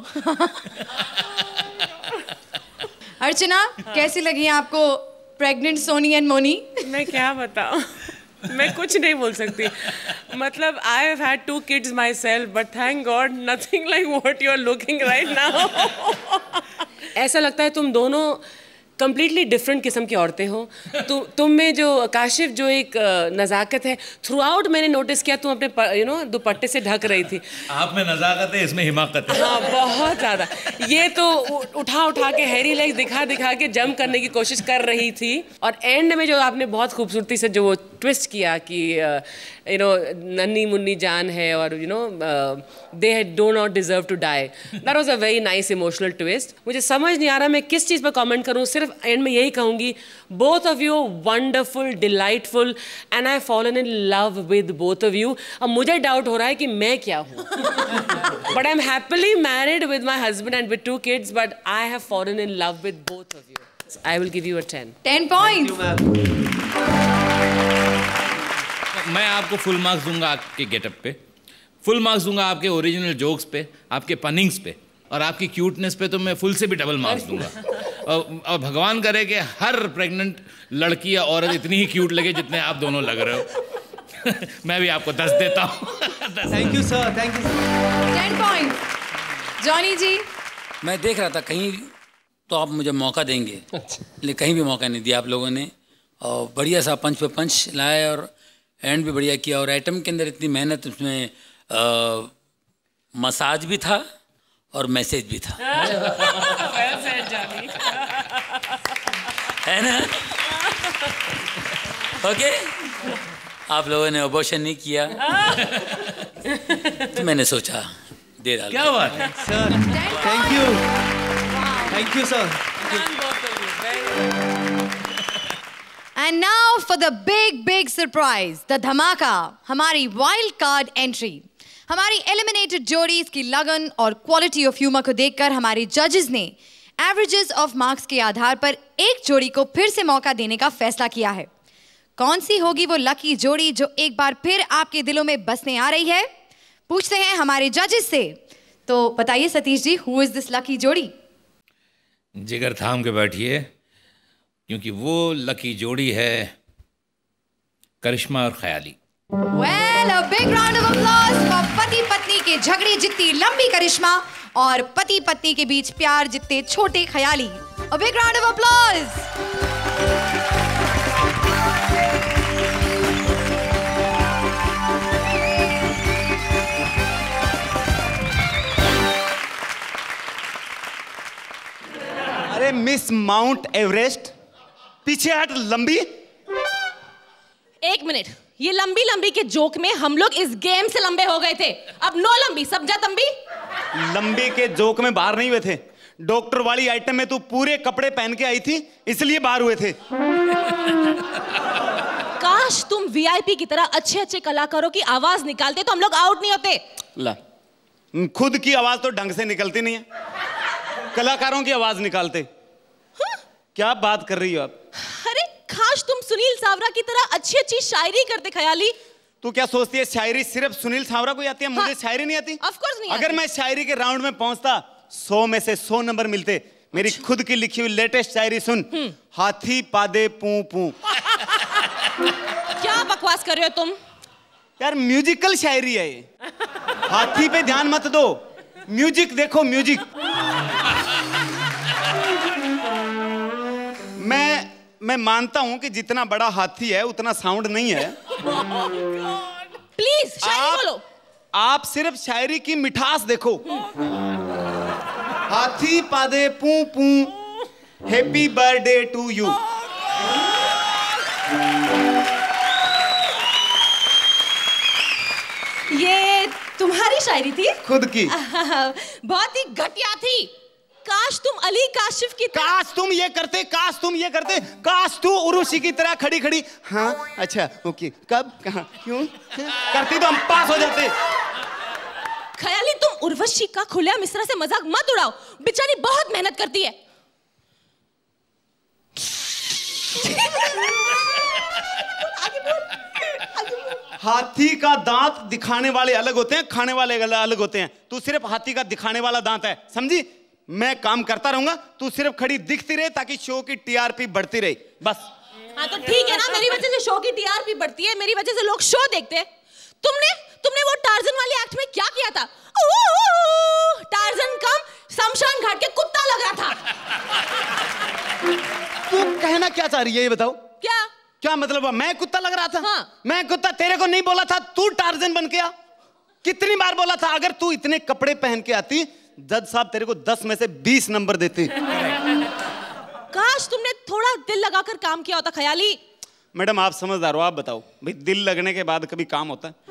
अर्चना, कैसी लगी आपको प्रेग्नेंट सोनी एंड मोनी? मैं क्या बताऊं, मैं कुछ नहीं बोल सकती। मतलब I have had 2 kids myself, but thank God nothing like what you are looking right now. ऐसा लगता है तुम दोनों कंप्लीटली डिफरेंट किस्म की औरतें हो। तुम में जो काशिफ जो एक नज़ाकत है, थ्रू आउट मैंने नोटिस किया तुम अपने दुपट्टे से ढक रही थी। आप में नज़ाकत है, इसमें हिमाकत है। हाँ, बहुत ज़्यादा। ये तो उठा के हैरी लेग्स दिखा के जंप करने की कोशिश कर रही थी। और एंड में जो आपने बहुत खूबसूरती से जो वो ट्विस्ट किया कि नन्ही मुन्नी जान है और they do not deserve to die, that was a very nice emotional twist. मुझे समझ नहीं आ रहा मैं किस चीज़ पर कमेंट करूँ। सिर्फ एंड में यही कहूँगी, both of you wonderful, delightful, and I fallen in love with both of you. अब मुझे डाउट हो रहा है कि मैं क्या हूँ। But I am happily married with my husband and with 2 kids, but I have fallen in love with both of you. I will give you a 10. 10 points. मैं आपको फुल मार्क्स दूंगा आपके गेटअप पे, फुल मार्क्स दूंगा आपके ओरिजिनल जोक्स पे, आपके पनिंग्स पे, और आपकी क्यूटनेस पे तो मैं फुल से भी डबल मार्क्स दूंगा। और भगवान करे कि हर प्रेग्नेंट लड़की या औरत इतनी ही क्यूट लगे जितने आप दोनों लग रहे हो। मैं भी आपको 10 देता हूँ। Thank you sir, thank you. 10 points. Johnny ji, मैं देख रहा था कहीं तो आप मुझे मौका देंगे, लेकिन कहीं भी मौका नहीं दिया आप लोगों ने। और बढ़िया सा पंच पे पंच लाए और एंड भी बढ़िया किया। और आइटम के अंदर इतनी मेहनत, उसमें मसाज भी था और मैसेज भी था। है ना? ओके, आप लोगों ने अबॉर्शन नहीं किया, तो मैंने सोचा दे डाल। क्या बात है sir, thank you sir. And now for the big surprise, the धमाका, हमारी वाइल्ड कार्ड एंट्री। हमारी एलिमिनेटेड जोड़ीज की लगन और क्वालिटी ऑफ ह्यूमर को देखकर हमारे जजेस ने एवरेजेस ऑफ मार्क्स के आधार पर एक जोड़ी को फिर से मौका देने का फैसला किया है। कौन सी होगी वो लकी जोड़ी जो एक बार फिर आपके दिलों में बसने आ रही है? पूछते हैं हमारे जजेस से। तो बताइए Satish ji, who is this lucky जोड़ी? जिगर थाम के बैठिए, क्योंकि वो लकी जोड़ी है करिश्मा और ख्याली। Well, a big round of applause for पति पत्नी के झगड़े जितनी लंबी करिश्मा और पति पत्नी के बीच प्यार जितने छोटे ख्याली। A big round of applause. अरे मिस माउंट एवरेस्ट, पीछे हट लंबी। एक मिनट, ये लंबी लंबी के जोक में हम लोग इस गेम से लंबे हो गए थे। अब नो लंबी, सब जा तंबी। लंबी के जोक में बाहर नहीं हुए थे। डॉक्टर वाली आइटम में तू पूरे कपड़े पहन के आई थी, इसलिए बाहर हुए थे। काश तुम वीआईपी की तरह अच्छे अच्छे कलाकारों की आवाज निकालते तो हम लोग आउट नहीं होते। ला, खुद की आवाज तो ढंग से निकलती नहीं है, कलाकारों की आवाज निकालते। हाँ? क्या बात कर रही हो आप? अरे काश तुम सुनील सावरा की तरह अच्छी अच्छी शायरी करते ख्याली। तू क्या सोचती है शायरी सिर्फ सुनील सावरा को आती है? हाँ, मुझे शायरी नहीं आती। ऑफ कोर्स नहीं अगर आती। मैं शायरी के राउंड में पहुंचता 100 में से 100 नंबर मिलते। मेरी खुद की लिखी हुई लेटेस्ट शायरी सुन। हाथी पादे पू पू। क्या बकवास कर रहे हो तुम? यार म्यूजिकल शायरी है ये। हाथी पे ध्यान मत दो, म्यूजिक देखो म्यूजिक। मैं मानता हूं कि जितना बड़ा हाथी है उतना साउंड नहीं है। प्लीज शायरी बोलो। आप सिर्फ शायरी की मिठास देखो। हाथी पादे पू पू, हैप्पी बर्थडे टू यू। ये तुम्हारी शायरी थी? खुद की। बहुत ही घटिया थी। काश तुम अली काशिफ की तरह। काश तुम ये करते, काश तुम ये करते, काश तू उर्वशी की तरह खड़ी खड़ी हाँ अच्छा ओके कब कहाँ क्यों करती तो हम पास हो जाते। ख्याली तुम उर्वशी का खुलेआम इस तरह से मजाक मत उड़ाओ, बेचारी बहुत मेहनत करती है। हाथी का दांत दिखाने वाले अलग होते हैं, खाने वाले अलग होते हैं। तू सिर्फ हाथी का दिखाने वाला दांत है, समझी? मैं काम करता रहूंगा, तू सिर्फ खड़ी दिखती रहे ताकि शो की टीआरपी बढ़ती रहे, बस। हाँ तो ठीक है ना, मेरी वजह से शो की टीआरपी बढ़ती है, मेरी वजह से लोग शो देखते हैं। तुमने वो टार्जन वाली एक्ट में क्या किया था? टार्जन कम शमशान घाट के कुत्ता लग रहा था। तू कहना क्या चाह रही है ये बताओ? क्या मतलब? मैं कुत्ता लग रहा था? हाँ। मैं कुत्ता तेरे को नहीं बोला था, तू टार्जन बन के आ। कितनी बार बोला था? अगर तू इतने कपड़े पहन के आती, जज साहब तेरे को 10 में से 20 नंबर देते। काश तुमने थोड़ा दिल लगाकर काम किया होता ख्याली। मैडम आप समझदार हो, आप बताओ भाई, दिल लगने के बाद कभी काम होता है?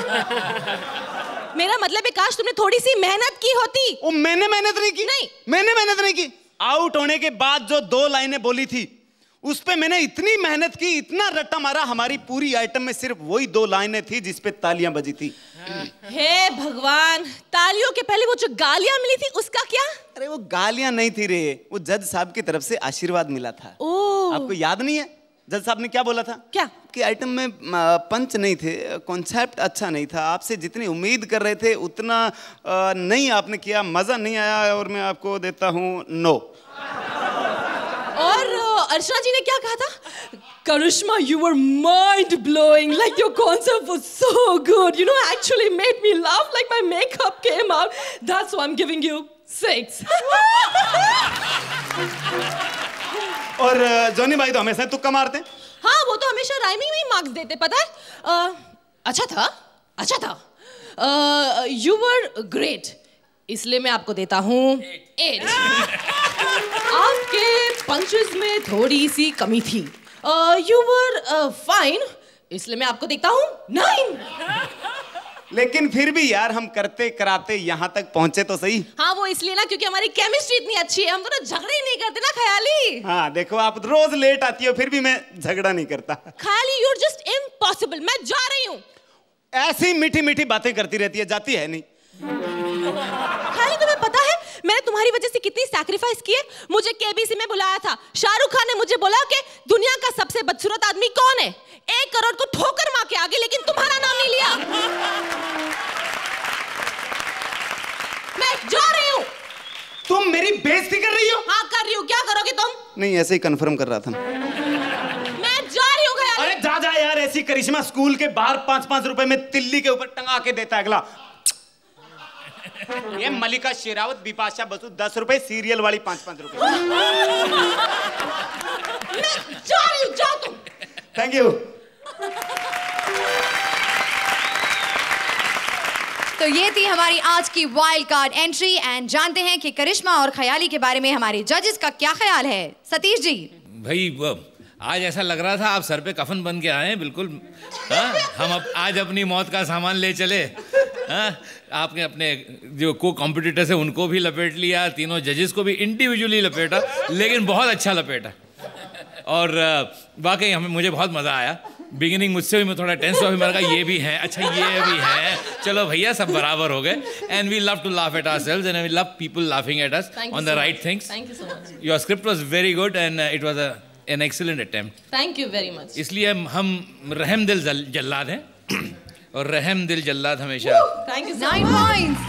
मेरा मतलब है काश तुमने थोड़ी सी मेहनत की होती। ओ मैंने मेहनत नहीं की। नहीं, मैंने मेहनत नहीं की। आउट होने के बाद जो 2 लाइनें बोली थी उस पे मैंने इतनी मेहनत की, इतना रट्टा मारा। हमारी पूरी आइटम में सिर्फ वही 2 लाइनें थी जिस पे तालियां बजी थी। हे भगवान, तालियों के पहले वो जो गालियां मिली थी उसका क्या? अरे वो गालियां नहीं थी रे, वो जज साहब की तरफ से आशीर्वाद मिला था। ओह, आपको याद नहीं है जज साहब ने क्या बोला था? क्या? कि आइटम में पंच नहीं थे, कॉन्सेप्ट अच्छा नहीं था, आपसे जितनी उम्मीद कर रहे थे उतना नहीं आपने किया, मजा नहीं आया और मैं आपको देता हूँ 9। और अर्चना जी ने क्या कहा था? Karishma, you were mind blowing. Like your concept was so good. You know, actually made me laugh. Like my makeup came out. That's why I'm giving you 6. और जॉनी भाई तो हमेशा तुक्का मारते। हाँ, वो तो हमेशा राइमिंग में ही मार्क्स देते, पता है? अच्छा था। You were great. इसलिए मैं आपको देता हूँ 8। आपके पंचेस में थोड़ी सी कमी थी। You were fine. इसलिए मैं आपको देता हूँ 9। लेकिन फिर भी यार हम करते कराते यहाँ तक पहुंचे तो सही। हाँ वो इसलिए ना क्योंकि हमारी केमिस्ट्री इतनी अच्छी है, हम तो ना झगड़े ही नहीं करते ना ख्याली। हाँ देखो आप रोज लेट आती हो फिर भी मैं झगड़ा नहीं करता। ख्याली you're just impossible। मैं जा रही हूँ। ऐसी मीठी मीठी बातें करती रहती है, जाती है नहीं। ख्याली तुम्हें पता है मैंने तुम्हारी वजह से कितनी सैक्रिफाइस की है। मुझे केबीसी में बुलाया था, शाहरुख खान ने मुझे बोला कि दुनिया का सबसे बदसूरत आदमी कौन है, 1 करोड़ को ठोकर मार के आगे, लेकिन तुम्हारा नाम नहीं लिया। मैं जा रही हूँ। तुम मेरी बेइज्जती कर रही हो? हाँ कर रही हूँ। क्या करोगे तुम? नहीं ऐसे ही कंफर्म कर रहा था। मैं जा रही हूँ। अरे जा जा यार, ऐसी करिश्मा स्कूल के बाहर 5-5 रुपए में तिल्ली के ऊपर टंगा के देता है अगला। ये मलिका शेरावत, बिपाशा बसु 10 रुपए, सीरियल वाली 5-5 रुपए। मैं जा रही हूँ, जाओ तुम। Thank you. तो ये थी हमारी आज की वाइल्ड कार्ड एंट्री एंड जानते हैं कि करिश्मा और ख्याली के बारे में हमारे जजेस का क्या ख्याल है। सतीश जी। भाई आज ऐसा लग रहा था आप सर पे कफन बन के आए हैं बिल्कुल। हम आज अपनी मौत का सामान ले चले। आपने अपने जो को कॉम्पिटिटर्स है उनको भी लपेट लिया, तीनों जजेस को भी इंडिविजुअली लपेटा, लेकिन बहुत अच्छा लपेटा। और वाकई मुझे बहुत मज़ा आया। बिगिनिंग मुझसे भी मैं थोड़ा टेंस हुआ, मैंने कहा ये भी हैं, अच्छा ये भी हैं, चलो भैया सब बराबर हो गए। And we love to laugh at ourselves and we love people laughing at us on the right things. Thank you so much. Your script was very good and it was an excellent attempt. Thank you very much. इसलिए हम रहम दिल जल्लाद हैं और रहम दिल जल्लाद हमेशा। Thank you. 9 points।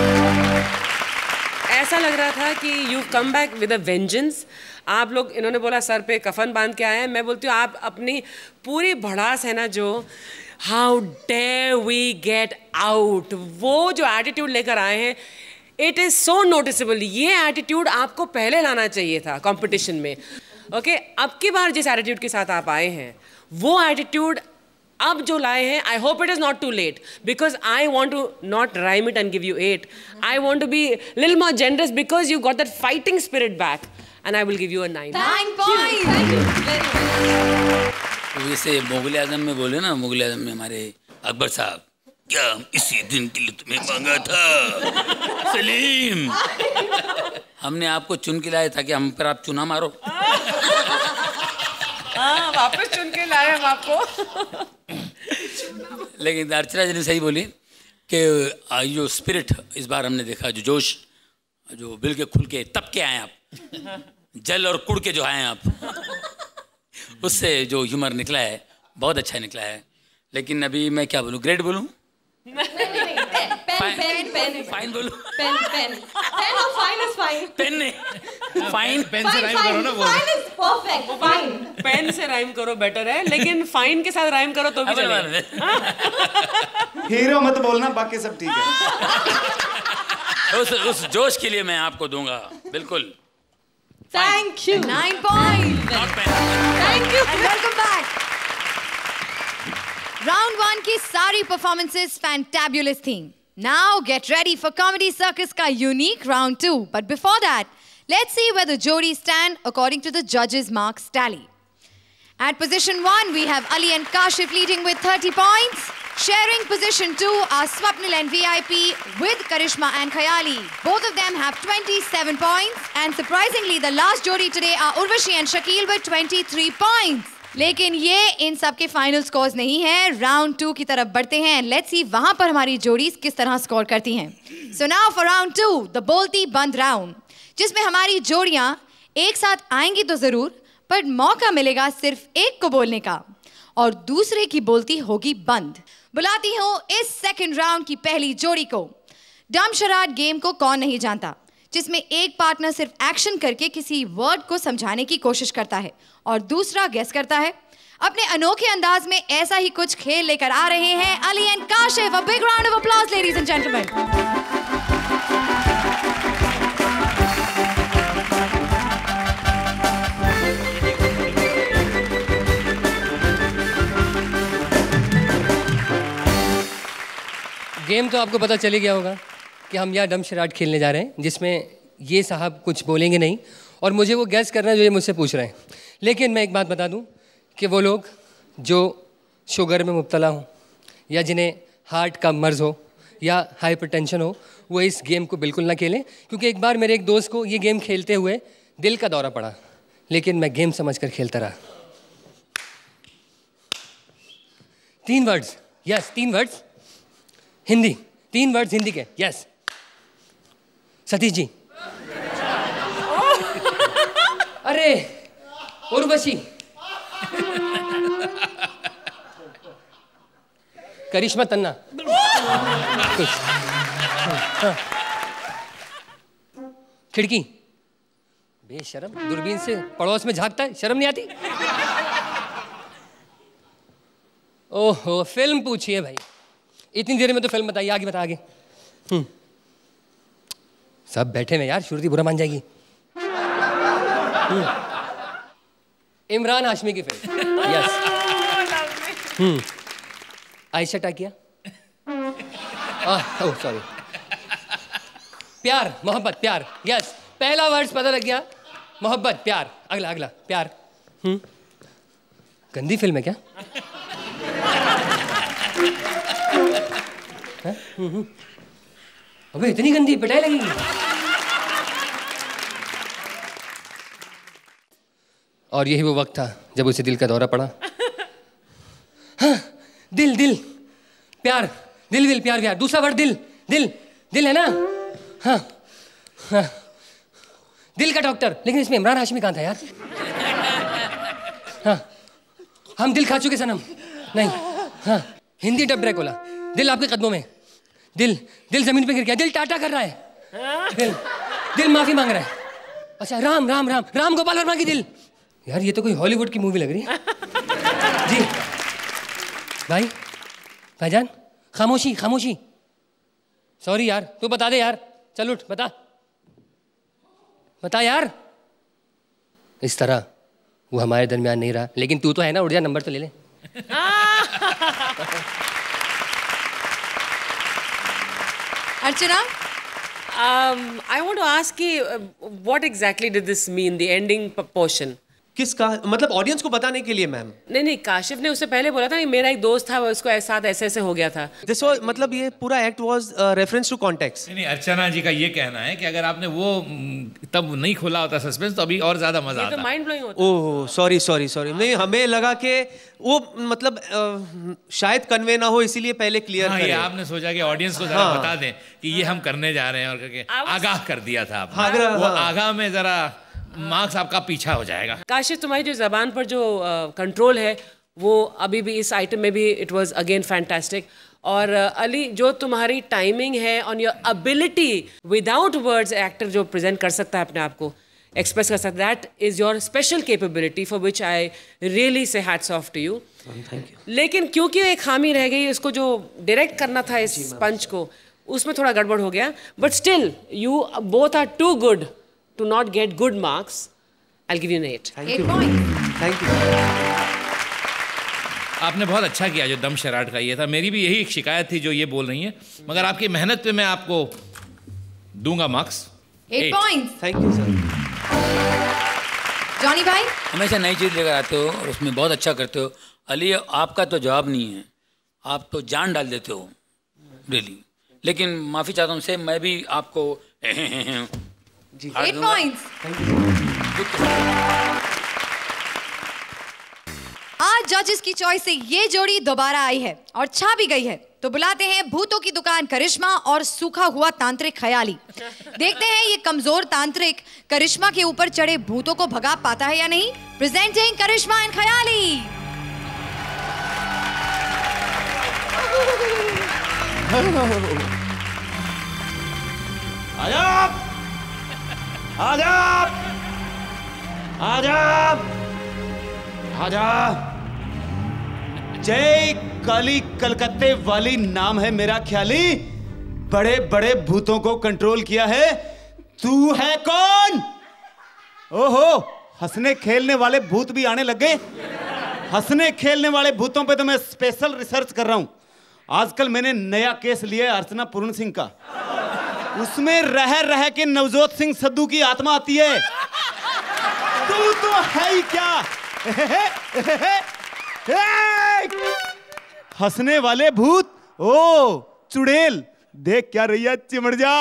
ऐसा लग रहा था कि you come back with a vengeance. आप लोग, इन्होंने बोला सर पे कफन बांध के आए हैं, मैं बोलती हूँ आप अपनी पूरी भड़ास है ना जो how dare we get out, वो जो एटीट्यूड लेकर आए हैं, इट इज़ सो नोटिसेबल। ये एटीट्यूड आपको पहले लाना चाहिए था कंपटीशन में। ओके अब की बार जिस एटीट्यूड के साथ आप आए हैं वो एटीट्यूड अब जो लाए हैं, I hope it is not too late because I want to not rhyme it and give you 8. I want to be little more generous because you got that fighting spirit back and I will give you a 9. 9 points. तो जैसे मुगल आजम में बोले ना, मुगल आजम में हमारे अकबर साहब, क्या हम इसी दिन के लिए तुम्हें मांगा था सलीम? हमने आपको चुन के लाया था कि हम पर आप चुना मारो. हाँ, वापस चुन के लाए हम आपको. लेकिन अर्चना जी ने सही बोली कि जो स्पिरिट इस बार हमने देखा, जो जोश, जो बिल के खुल के तब के आए आप, जल और कुड़ के जो आए आप, उससे जो ह्यूमर निकला है बहुत अच्छा निकला है. लेकिन अभी मैं क्या बोलूँ, ग्रेट बोलूँ? फाइन बोलूँ? पेन से राइम करो ना. पेन से राइम करो बेटर है, लेकिन फाइन के साथ राइम करो तो भी चलेगा. हीरो मत बोलना, बाकी सब ठीक है. उस जोश के लिए मैं आपको दूंगा बिल्कुल. Thank you. 9 points. Thank you. And welcome back. Round 1 की सारी performances fantabulous थी. Now get ready for Comedy Circus का unique round 2. But before that, let's see where the jodi stand according to the judges' marks tally. At position 1, we have Ali and Kashif leading with 30 points. Sharing position 2 are Swapnil and VIP with Karishma and Khayali. Both of them have 27 points. And surprisingly, the last jodi today are Urvashi and Shakil with 23 points. लेकिन ये इन सब के फाइनल स्कोर्स नहीं है. राउंड 2 की तरफ बढ़ते हैं. लेट्स सी वहां पर हमारी जोड़ीज किस तरह स्कोर करती हैं. So now for round 2, the बोलती बंद राउंड, जिसमें हमारी जोड़ियां एक साथ आएंगी तो जरूर, पर मौका मिलेगा सिर्फ एक को बोलने का और दूसरे की बोलती होगी बंद. बुलाती हूं इस सेकंड राउंड की पहली जोड़ी को. डम शराड गेम को कौन नहीं जानता, जिसमें एक पार्टनर सिर्फ एक्शन करके किसी वर्ड को समझाने की कोशिश करता है और दूसरा गेस करता है. अपने अनोखे अंदाज में ऐसा ही कुछ खेल लेकर आ रहे हैं Ali and Kashif. A big round of applause ladies and gentleman. Game तो आपको पता चल ही गया होगा कि हम यहाँ डम शराड खेलने जा रहे हैं, जिसमें ये साहब कुछ बोलेंगे नहीं और मुझे वो गैस करना है जो ये मुझसे पूछ रहे हैं. लेकिन मैं एक बात बता दूं कि वो लोग जो शुगर में मुब्तला हों या जिन्हें हार्ट का मर्ज हो या हाइपरटेंशन हो, वो इस गेम को बिल्कुल ना खेलें, क्योंकि एक बार मेरे एक दोस्त को ये गेम खेलते हुए दिल का दौरा पड़ा, लेकिन मैं गेम समझकर खेलता रहा। 3 words, yes 3 words Hindi, 3 words Hindi के, यस। सतीश जी। अरे उर्वशी, करिश्मा तन्ना, खिड़की, बेशरम, दूरबीन से पड़ोस में झांकता है, शर्म नहीं आती? ओहो, फिल्म पूछिए भाई, इतनी देर में तो फिल्म बताइए, आगे बता आगे। सब बैठे हैं यार, श्रुति बुरा मान जाएगी। इमरान हाशमी की film, yes. Ayesha Takia, oh sorry, प्यार, मोहब्बत, प्यार, यस। पहला वर्ड पता लग गया, मोहब्बत, प्यार। अगला अगला, प्यार। गंदी फिल्म है क्या? अबे इतनी गंदी, पिटाई लगेगी। और यही वो वक्त था जब उसे दिल का दौरा पड़ा। हाँ, दिल दिल, प्यार, दिल दिल, प्यार प्यार। दूसरा वर्ड दिल, दिल दिल है ना? हाँ हाँ, दिल का डॉक्टर। लेकिन इसमें इमरान हाशमी कहाँ था यार? हाँ, हम दिल खा चुके सनम। नहीं, हाँ, हिंदी डब ड्रैकुला। दिल आपके कदमों में, दिल दिल जमीन पे गिर गया, दिल टाटा कर रहा है, दिल दिल माफी मांग रहा है। अच्छा, राम राम राम, राम गोपाल वर्मा की दिल। यार ये तो कोई हॉलीवुड की मूवी लग रही है। जी भाई, भाईजान, खामोशी खामोशी। सॉरी यार, तू बता दे यार, चल उठ, बता बता यार। इस तरह वो हमारे दरमियान नहीं रहा, लेकिन तू तो है ना, उठ जा, नंबर तो ले ले। Archana, I want to ask you, what exactly did this mean, the ending portion? किसका मतलब? ऑडियंस को बताने के लिए मैम? नहीं, काशिफ ने उससे पहले बोला था कि मेरा एक दोस्त था, उसको साथ ऐसे ऐसे हो गया था। दिस वाज, मतलब ये पूरा act was reference to context. नहीं, अर्चना जी का ये कहना है कि अगर आपने वो तब नहीं खोला होता सस्पेंस तो अभी और ज्यादा मजा आता। ये तो माइंड ब्लोइंग होता। ओह सॉरी सॉरी सॉरी, नहीं हमें लगा कि वो मतलब शायद कन्वे ना हो, इसीलिए पहले क्लियर करें। आपने सोचा कि ऑडियंस को जरा बता दें कि ये हम करने जा रहे हैं, और करके आगाह कर दिया था आपने। वो आगाह में जरा मार्क्स आपका पीछा हो जाएगा। काशिफ, तुम्हारी जो जबान पर जो कंट्रोल है वो अभी भी इस आइटम में भी इट वाज अगेन फैंटास्टिक। और अली, जो तुम्हारी टाइमिंग है on your ability without words, actor जो प्रेजेंट कर सकता है अपने आप को, एक्सप्रेस कर सकता है, that is your special capability for which I really say hats off to you. Thank you. लेकिन क्योंकि एक खामी रह गई, उसको जो डायरेक्ट करना था इस पंच को, उसमें थोड़ा गड़बड़ हो गया। But still you both are too good to not get good marks. I'll give you an 8. 8 points. Thank you. आपने बहुत अच्छा किया जो दम शराट का ये था। मेरी भी यही एक शिकायत थी जो ये बोल रही है, मगर आपकी मेहनत पे मैं आपको दूंगा marks 8 points. Thank you sir. Johnny भाई, हमेशा नई चीज़ लेकर आते हो और उसमें बहुत अच्छा करते हो। अली, आपका तो जवाब नहीं है, आप तो जान डाल देते हो रियली। लेकिन माफ़ी चाहता हूँ से, मैं भी आपको 8 points. आज जजेस की चॉइस से ये जोड़ी दोबारा आई है और छा भी गई है, तो बुलाते हैं भूतों की दुकान करिश्मा और सूखा हुआ तांत्रिक ख्याली। देखते हैं ये कमजोर तांत्रिक करिश्मा के ऊपर चढ़े भूतों को भगा पाता है या नहीं। Presenting Karishma and Khayali. आजा आजा आजा आजा। जय काली कलकत्ते वाली नाम है मेरा ख्याली। बड़े बड़े भूतों को कंट्रोल किया है। तू है कौन? ओहो, हंसने खेलने वाले भूत भी आने लग गए। हंसने खेलने वाले भूतों पे तो मैं स्पेशल रिसर्च कर रहा हूं। आजकल मैंने नया केस लिया है अर्चना पूर्ण सिंह का। उसमें रह रह के नवजोत सिंह सद्दू की आत्मा आती है। तू तो है ही क्या? हंसने वाले भूत ओ चुड़ैल, देख क्या रही है, चिमड़ जा।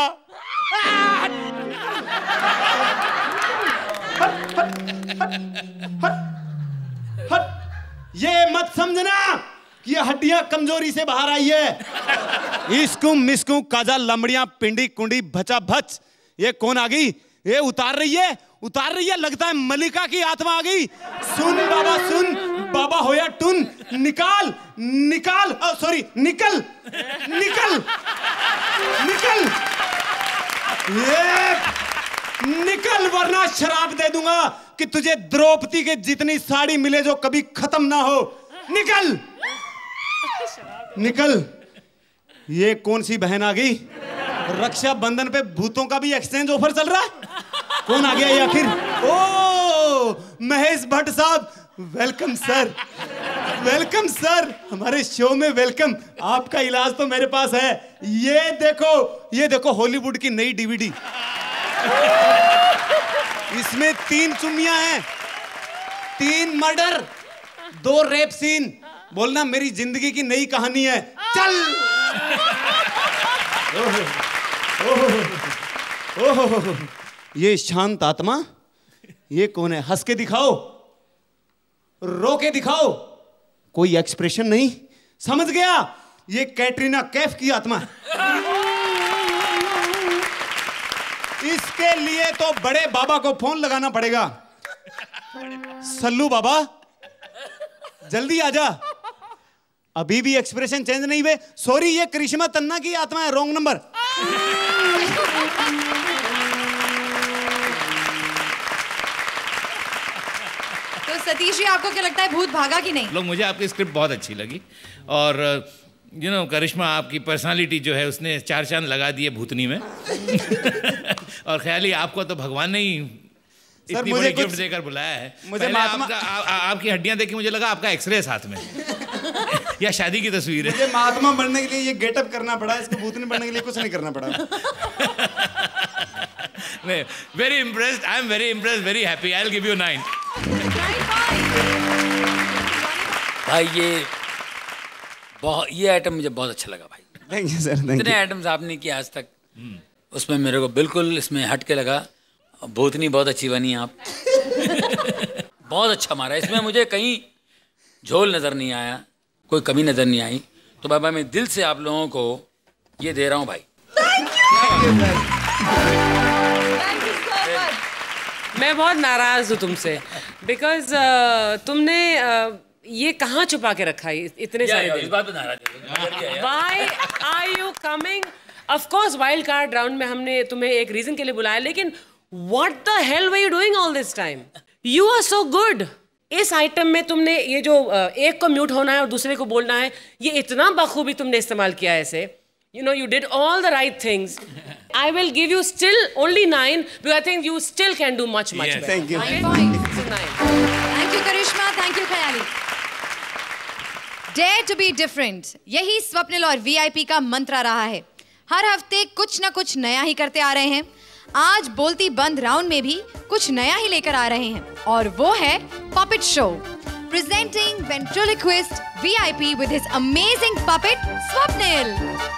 ये मत समझना कि ये हड्डियां कमजोरी से बाहर आई है। इसकू मिसकू काजा लमड़ियां पिंडी कुंडी भचा भच, ये कौन आ गई? ये उतार रही है, लगता है मलिका की आत्मा आ गई। सुन बाबा सुन, बाबा होया टुन, निकाल निकाल, सॉरी निकल निकल निकल, ये निकल वरना शराब दे दूंगा कि तुझे द्रौपदी के जितनी साड़ी मिले जो कभी खत्म ना हो। निकल निकल। ये कौन सी बहन आ गई? रक्षाबंधन पे भूतों का भी एक्सचेंज ऑफर चल रहा है। कौन आ गया ये आखिर? ओ महेश भट्ट साहब, वेलकम सर, वेलकम सर, हमारे शो में वेलकम। आपका इलाज तो मेरे पास है। ये देखो हॉलीवुड की नई डीवीडी। इसमें 3 चुम्मियां हैं, 3 मर्डर, 2 रेप सीन। बोलना मेरी जिंदगी की नई कहानी है। चल। ओह, ये शांत आत्मा, ये कौन है? हंस के दिखाओ, रो के दिखाओ, कोई एक्सप्रेशन नहीं। समझ गया, ये कैटरीना कैफ की आत्मा है। इसके लिए तो बड़े बाबा को फोन लगाना पड़ेगा। सल्लू बाबा जल्दी आजा। अभी भी एक्सप्रेशन चेंज नहीं हुए। सॉरी, ये करिश्मा तन्ना की आत्मा है, रॉन्ग नंबर। तो सतीश जी, आपको क्या लगता है, भूत भागा कि नहीं? लोग, मुझे आपकी स्क्रिप्ट बहुत अच्छी लगी और करिश्मा आपकी पर्सनालिटी जो है उसने 4 चांद लगा दिए भूतनी में। और ख्याली आपको तो भगवान ने ही इतनी बड़ी गिफ्ट देकर बुलाया है। मुझे आपकी हड्डियां देखी मुझे लगा आपका एक्सरे साथ में या शादी की तस्वीर है। मुझे महात्मा बनने के लिए ये गेटअप करना पड़ा, इसको भूतनी बनने के लिए कुछ नहीं करना पड़ा। Very impressed, I am very impressed, very happy. I will give you 9। भाई ये आइटम मुझे बहुत अच्छा लगा भाई। Thank you sir, thank you. इतने आइटम्स आपने किए आज तक, उसमें मेरे को बिल्कुल इसमें हट के लगा। भूतनी बहुत अच्छी बनी आप। बहुत अच्छा मारा। इसमें मुझे कहीं झोल नज़र नहीं आया, कोई कमी नज़र नहीं आई। तो बाबा मैं दिल से आप लोगों को ये दे रहा हूँ भाई। मैं बहुत नाराज हूँ तुमसे, बिकॉज तुमने ये कहाँ छुपा के रखा है इतने सारे दिन? इस बात पे नाराज। Why are you coming? Of course, wild card round में हमने तुम्हें एक रीजन के लिए बुलाया, लेकिन what the hell were you doing all this time? You are so good. इस आइटम में तुमने ये जो एक को म्यूट होना है और दूसरे को बोलना है, ये इतना बखूबी तुमने इस्तेमाल किया है इसे। You did all the right things. I will give you still only 9 because I think you still can do much better. Thank you. Okay? So 9. Thank you Karishma, thank you खयाली। Dare to be different, यही स्वप्निल और VIP का मंत्र रहा है। हर हफ्ते कुछ ना कुछ नया ही करते आ रहे हैं। आज बोलती बंद राउंड में भी कुछ नया ही लेकर आ रहे हैं, और वो है puppet show. Presenting ventriloquist VIP with his amazing puppet Swapnil.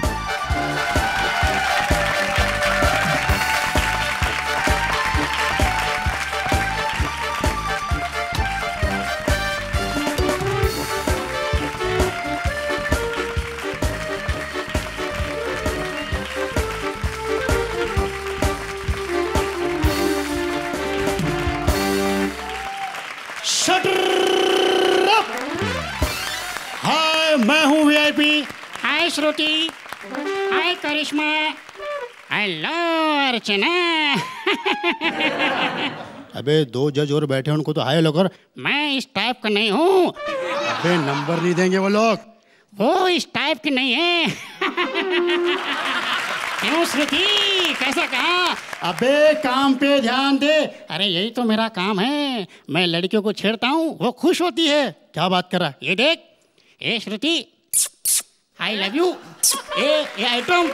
Hi, मैं हूँ VIP। हाय श्रुति, हाय करिश्मा, हेलो अर्चना। अबे 2 जज और बैठे हैं, उनको तो हाय लोग। मैं इस टाइप का नहीं हूँ। अबे नंबर नहीं देंगे वो लोग। वो इस टाइप की नहीं है। क्यों श्रुति, कैसा कहा? अबे काम पे ध्यान दे। अरे यही तो मेरा काम है। मैं लड़कियों को छेड़ता हूँ, वो खुश होती है। क्या बात कर रहा है? ये देख, ए श्रुति, आई लव यू। ये आइटम।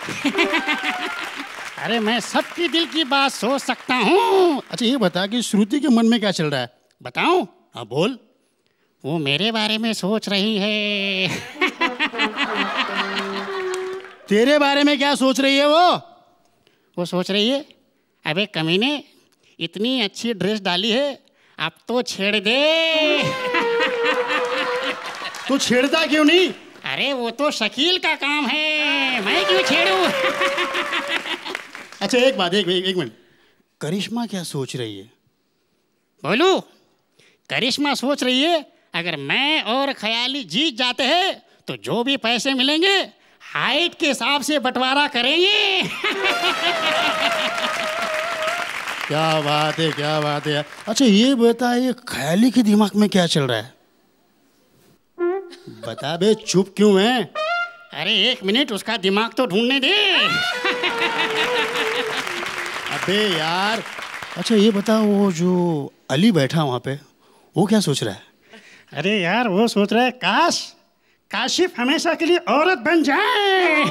अरे मैं सबकी दिल की बात सोच सकता हूँ। अच्छा ये बता कि श्रुति के मन में क्या चल रहा है? बताऊँ? हाँ बोल। वो मेरे बारे में सोच रही है। तेरे बारे में क्या सोच रही है वो सोच रही है, अबे कमीने, इतनी अच्छी ड्रेस डाली है, अब तो छेड़ दे। तू छेड़ता क्यों नहीं? अरे वो तो शकील का काम है, मैं क्यों छेड़ूं? अच्छा एक बात, एक मिनट, करिश्मा क्या सोच रही है? बोलू, करिश्मा सोच रही है अगर मैं और ख्याली जीत जाते हैं तो जो भी पैसे मिलेंगे हाइट के हिसाब से बंटवारा करेंगे। क्या बात है, क्या बात है। अच्छा ये बता, ये ख्याली के दिमाग में क्या चल रहा है? बता बे, चुप क्यों है? अरे 1 मिनट, उसका दिमाग तो ढूंढने दे। अबे यार, अच्छा ये बता, वो जो अली बैठा वहाँ पे, वो क्या सोच रहा है? अरे यार, वो सोच रहा है काश काशिफ हमेशा के लिए औरत बन जाए।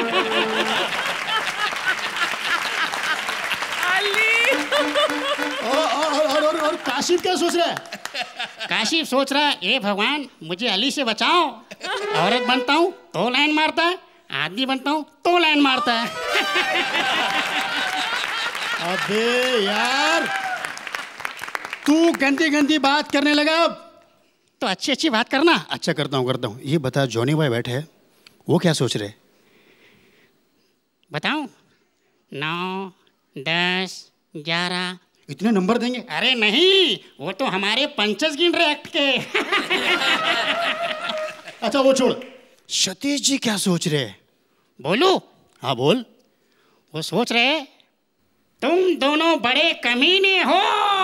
और काशिफ क्या सोच रहा है? काशिफ सोच रहा है, ए भगवान मुझे अली से बचाओ, औरत बनता हूँ तो लाइन मारता है, आदमी बनता हूँ तो लाइन मारता है। अबे यार, तू गंदी गंदी बात करने लगा अब। तो अच्छी अच्छी बात करना। अच्छा करता हूँ। ये बता, जॉनी भाई बैठे हैं, वो क्या सोच रहे? बताऊं? 9, 10, 11। इतने नंबर देंगे? अरे नहीं, वो तो हमारे पंचस गिन रहे एक्ट के। अच्छा वो छोड़, सतीश जी क्या सोच रहे? बोलू? हाँ बोल। वो सोच रहे तुम दोनों बड़े कमीने हो।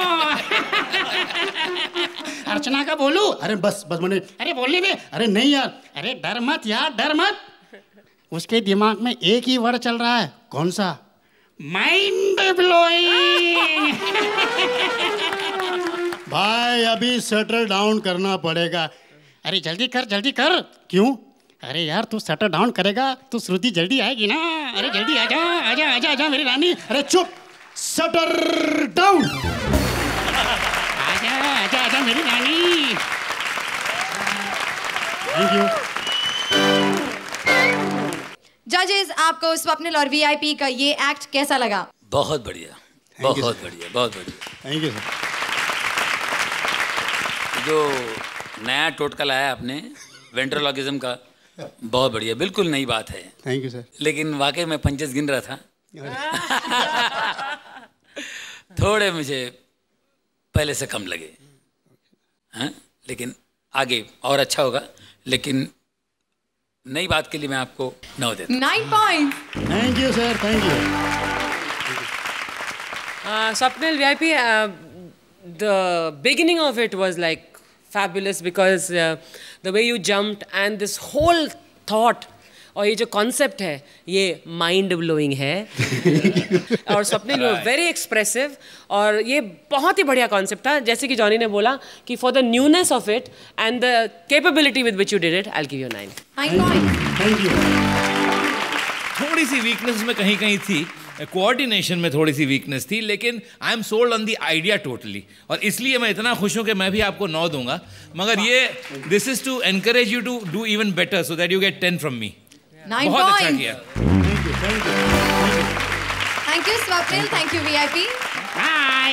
अर्चना का बोलू? अरे बस मैंने, अरे बोलने दे। अरे नहीं यार। अरे डर मत यार, डर मत। उसके दिमाग में एक ही वर्ड चल रहा है। कौन सा? Mind blowing. भाई अभी सेटल डाउन करना पड़ेगा। अरे जल्दी कर, जल्दी कर। क्यों? अरे यार तू सेटल डाउन करेगा तो श्रुति जल्दी आएगी ना। अरे जल्दी आजा, आजा आजा आजा मेरी रानी। अरे चुप, सेटल डाउन। आजा आजा आजा मेरी रानी। Thank you. जजेस, आपको स्वप्निल और वीआईपी का ये एक्ट कैसा लगा? बहुत बढ़िया, बहुत बढ़िया, बहुत बढ़िया। Thank you sir. जो नया टोटका लाया आपने वेंट्रोलॉगिज्म का, बहुत बढ़िया, बिल्कुल नई बात है। Thank you sir. लेकिन वाकई में पंचेस गिन रहा था। थोड़े मुझे पहले से कम लगे हैं, लेकिन आगे और अच्छा होगा। लेकिन नई बात के लिए मैं आपको 9 देता हूं। 9 point. Thank you sir, thank you. Swapnil, VIP, the beginning of it was like fabulous because the way you jumped and this whole thought और ये जो concept है ये mind blowing है। और स्वप्निल यू वेरी एक्सप्रेसिव और ये बहुत ही बढ़िया concept था। जैसे कि जॉनी ने बोला कि for the newness of it and the capability with which you did it, I'll give you 9. Thank you. थोड़ी सी वीकनेस में कहीं कहीं थी, कोऑर्डिनेशन में थोड़ी सी वीकनेस थी, लेकिन I am sold on the idea totally. और इसलिए मैं इतना खुश हूं कि मैं भी आपको 9 दूंगा। मगर ये this is to encourage you to do even better so that you get 10 from me. बहुत अच्छा किया। Thank you Swapnil, thank you VIP. Bye.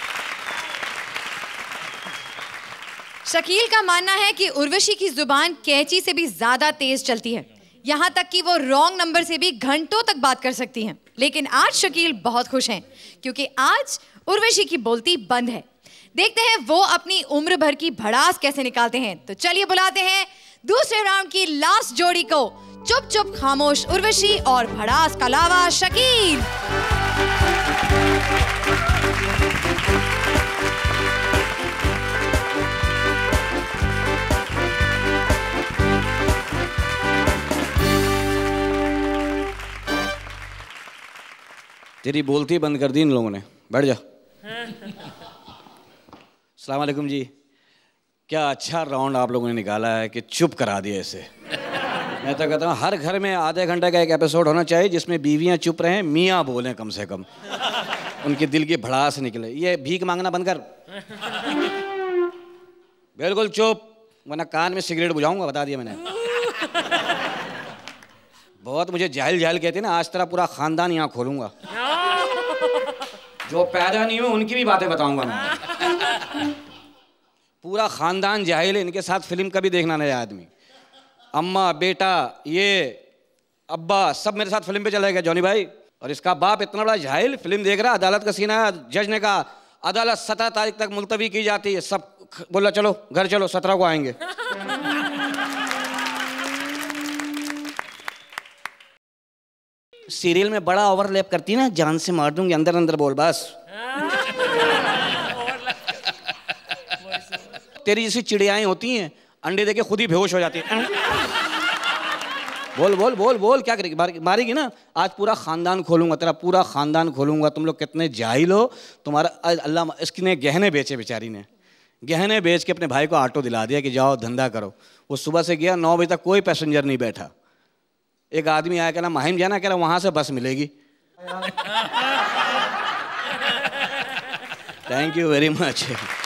Shakeel का मानना है कि उर्वशी की जुबान कैंची से भी ज्यादा तेज चलती है, यहाँ तक कि वो रॉन्ग नंबर से भी घंटों तक बात कर सकती हैं। लेकिन आज शकील बहुत खुश हैं क्योंकि आज उर्वशी की बोलती बंद है। देखते हैं वो अपनी उम्र भर की भड़ास कैसे निकालते हैं। तो चलिए बुलाते हैं दूसरे राउंड की लास्ट जोड़ी को, चुप चुप खामोश उर्वशी और भड़ास का लावा शकील। तेरी बोलती बंद कर दी इन लोगों ने। बैठ जा। अस्सलाम वालेकुम जी। क्या अच्छा राउंड आप लोगों ने निकाला है कि चुप करा दिया इसे। मैं तो कहता हूँ हर घर में आधे घंटे का एक एपिसोड होना चाहिए जिसमें बीवियाँ चुप रहें, मियाँ बोलें कम से कम, उनके दिल की भड़ास निकले। ये भीख मांगना बंद कर, बिल्कुल चुप, वरना कान में सिगरेट बुझाऊंगा, बता दिया मैंने। बहुत मुझे जाहिल जाहिल कहते ना, आज तेरा पूरा खानदान यहाँ खोलूंगा। जो पैदा नहीं हुए उनकी भी बातें बताऊंगा मैं। पूरा खानदान जाहिल है, इनके साथ फिल्म कभी देखना नहीं आदमी। अम्मा बेटा ये अब्बा सब मेरे साथ फिल्म पे चले गए जॉनी भाई, और इसका बाप इतना बड़ा जाहिल फिल्म देख रहा। अदालत का सीन है, जज ने कहा अदालत 17 तारीख तक मुलतवी की जाती है, सब बोला चलो घर चलो 17 को आएंगे। सीरियल में बड़ा ओवरलैप करती है ना, जान से मार दूंगी, अंदर अंदर बोल बस। तेरी जैसी चिड़ियाएं होती हैं, अंडे देके खुद ही बेहोश हो जाती है। बोल बोल बोल बोल, क्या करेगी? मारेगी ना। आज पूरा खानदान खोलूंगा, तेरा पूरा खानदान खोलूंगा। तुम लोग कितने जाहिल हो। तुम्हारा अल्लाह, इसने गहने बेचे, बेचारी ने गहने बेच के अपने भाई को ऑटो दिला दिया कि जाओ धंधा करो। वो सुबह से गया, 9 बजे तक कोई पैसेंजर नहीं बैठा। एक आदमी आया, कहना माहिम जाना, कह रहा वहां से बस मिलेगी। Thank you very much.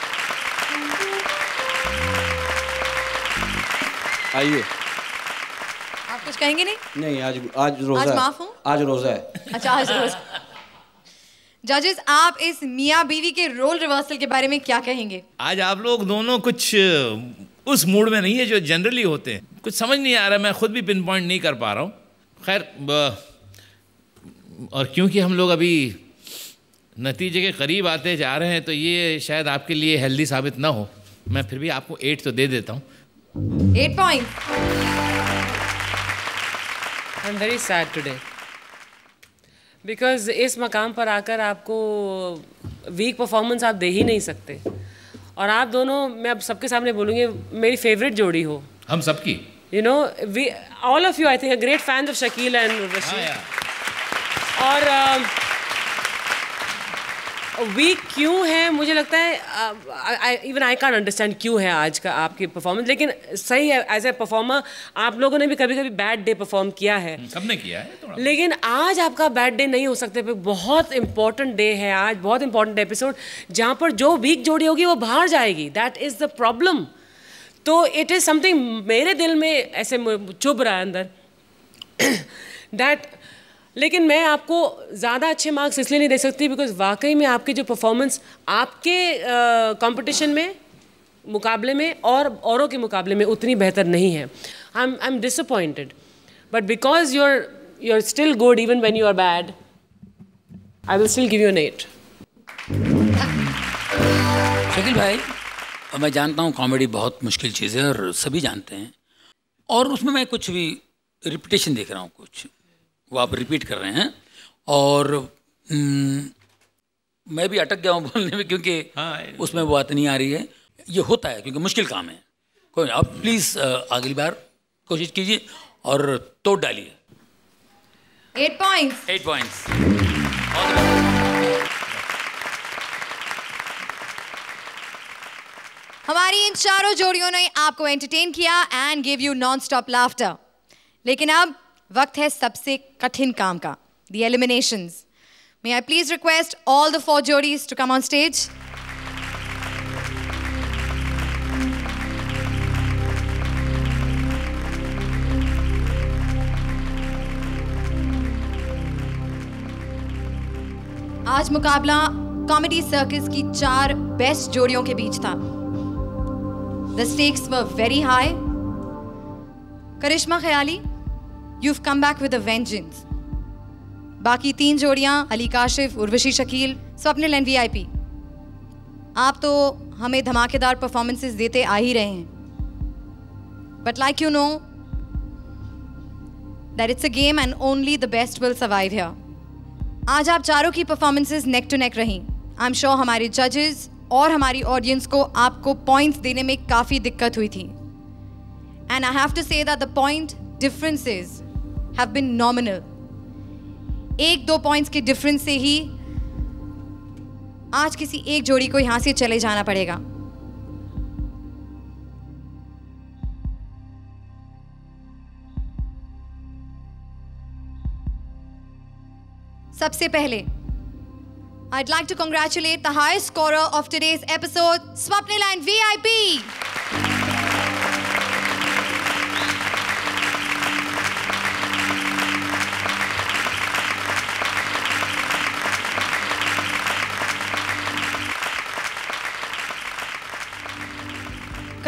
आइए। आप कुछ कहेंगे? नहीं, आज रोजा है। माफ हूँ? आज रोजा है। अच्छा, आज रोजा। जजेस, आप इस मियाँ बीवी के रोल रिवर्सल के बारे में क्या कहेंगे? आज आप लोग दोनों कुछ उस मूड में नहीं है जो जनरली होते हैं। कुछ समझ नहीं आ रहा, मैं खुद भी पिन पॉइंट नहीं कर पा रहा हूँ। खैर, और क्योंकि हम लोग अभी नतीजे के करीब आते जा रहे हैं तो ये शायद आपके लिए हेल्दी साबित ना हो। मैं फिर भी आपको 8 तो दे देता हूँ। 8 point. I am very sad today because इस मकाम पर आकर आपको वीक परफॉर्मेंस आप दे ही नहीं सकते। और आप दोनों, मैं अब सबके सामने बोलूँगी, मेरी फेवरेट जोड़ी हो। हम सबकी, you know, we all of you I think great fans of Shakeel and Urvashi. और वीक क्यों है मुझे लगता है, इवन आई कांट अंडरस्टैंड क्यों है आज का आपकी परफॉर्मेंस। लेकिन सही है, एज ए परफॉर्मर आप लोगों ने भी कभी कभी बैड डे परफॉर्म किया है, सबने किया है थोड़ा। लेकिन आज आपका बैड डे नहीं हो सकता। बहुत इंपॉर्टेंट डे है आज, बहुत इंपॉर्टेंट एपिसोड, जहाँ पर जो वीक जोड़ी होगी वो बाहर जाएगी। That is the problem. तो इट इज़ समथिंग मेरे दिल में ऐसे चुभ रहा है अंदर दैट। लेकिन मैं आपको ज़्यादा अच्छे मार्क्स इसलिए नहीं दे सकती बिकॉज वाकई में आपकी जो परफॉर्मेंस आपके कंपटीशन में मुकाबले में और औरों के मुकाबले में उतनी बेहतर नहीं है। I am disappointed, but because you are still good even when you are bad, I will still give you an 8। Shakeel भाई, मैं जानता हूँ कॉमेडी बहुत मुश्किल चीज़ है और सभी जानते हैं, और उसमें मैं कुछ भी रिपीटेशन देख रहा हूँ, कुछ वो आप रिपीट कर रहे हैं, और मैं भी अटक गया हूँ बोलने में क्योंकि उसमें वो बात नहीं आ रही है। ये होता है क्योंकि मुश्किल काम है। कोई नहीं, आप प्लीज़ अगली बार कोशिश कीजिए और तोड़ डालिए। 8 पॉइंट्स। 8 पॉइंट्स। हमारी इन चारों जोड़ियों ने आपको एंटरटेन किया and give you non stop laughter. लेकिन अब वक्त है सबसे कठिन काम का, the eliminations. May I please request all the 4 जोड़ीज टू कम ऑन स्टेज। आज मुकाबला कॉमेडी सर्कस की 4 बेस्ट जोड़ियों के बीच था। The stakes were very high. Karishma Khyali, you've come back with a vengeance. बाकी 3 जोड़ियां, अली काशिफ, उर्वशी शकील, स्वप्निल एंड VIP, आप तो हमें धमाकेदार परफॉर्मेंसेस देते आ ही रहे हैं। But like you know that it's a game and only the best will survive here. आज आप चारों की परफॉर्मेंसेस नेक टू नेक रहीं। आई एम श्योर हमारे जजेस और हमारी ऑडियंस को आपको पॉइंट्स देने में काफ़ी दिक्कत हुई थी। And I have to say that the point differences have been nominal. 1-2 points के डिफरेंस से ही आज किसी एक जोड़ी को यहाँ से चले जाना पड़ेगा। सबसे पहले I'd like to congratulate the highest scorer of today's episode, Swapnil and VIP.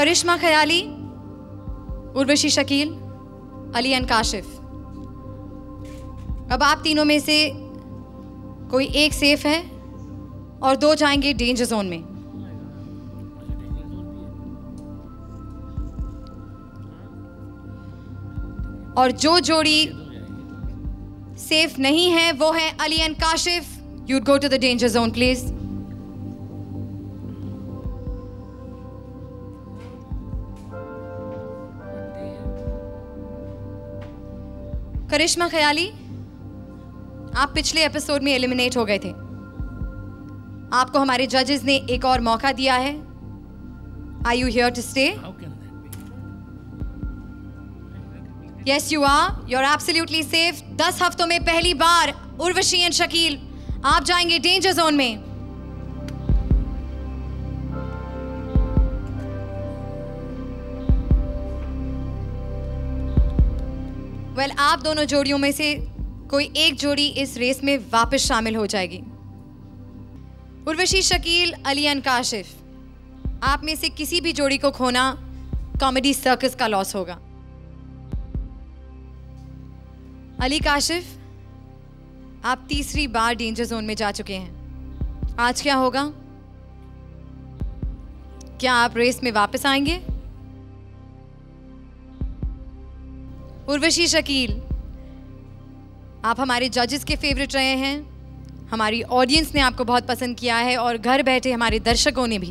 Karishma Khayali, Urvashi Shakeel, Ali and Kashif. अब आप तीनों में से कोई एक सेफ है और 2 जाएंगे डेंजर जोन में। और जो जोड़ी सेफ नहीं है वो है Ali and Kashif. You'd go to the danger zone, please. Karishma Khayali, आप पिछले एपिसोड में एलिमिनेट हो गए थे। आपको हमारे जजेस ने एक और मौका दिया है। Are you here to stay? Yes, you are. You're absolutely safe. 10 हफ्तों में पहली बार उर्वशी एंड शकील आप जाएंगे डेंजर जोन में। आप दोनों जोड़ियों में से कोई एक जोड़ी इस रेस में वापस शामिल हो जाएगी। उर्वशी शकील, अली एंड काशिफ, आप में से किसी भी जोड़ी को खोना कॉमेडी सर्कस का लॉस होगा। अली काशिफ, आप तीसरी बार डेंजर जोन में जा चुके हैं। आज क्या होगा? क्या आप रेस में वापस आएंगे? उर्वशी शकील, आप हमारे जजेस के फेवरेट रहे हैं, हमारी ऑडियंस ने आपको बहुत पसंद किया है और घर बैठे हमारे दर्शकों ने भी।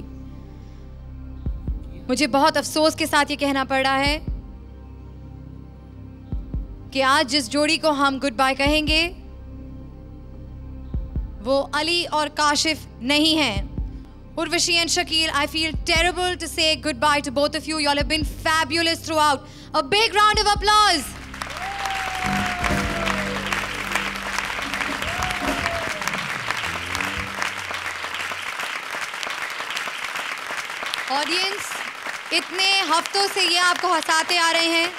मुझे बहुत अफसोस के साथ ये कहना पड़ रहा है कि आज जिस जोड़ी को हम गुड बाय कहेंगे वो अली और काशिफ नहीं हैं। Urvashi and Shakil, I feel terrible to say goodbye to both of you. You all have been fabulous throughout. A big round of applause. Audience, इतने हफ्तों से ये आपको हंसाते आ रहे हैं,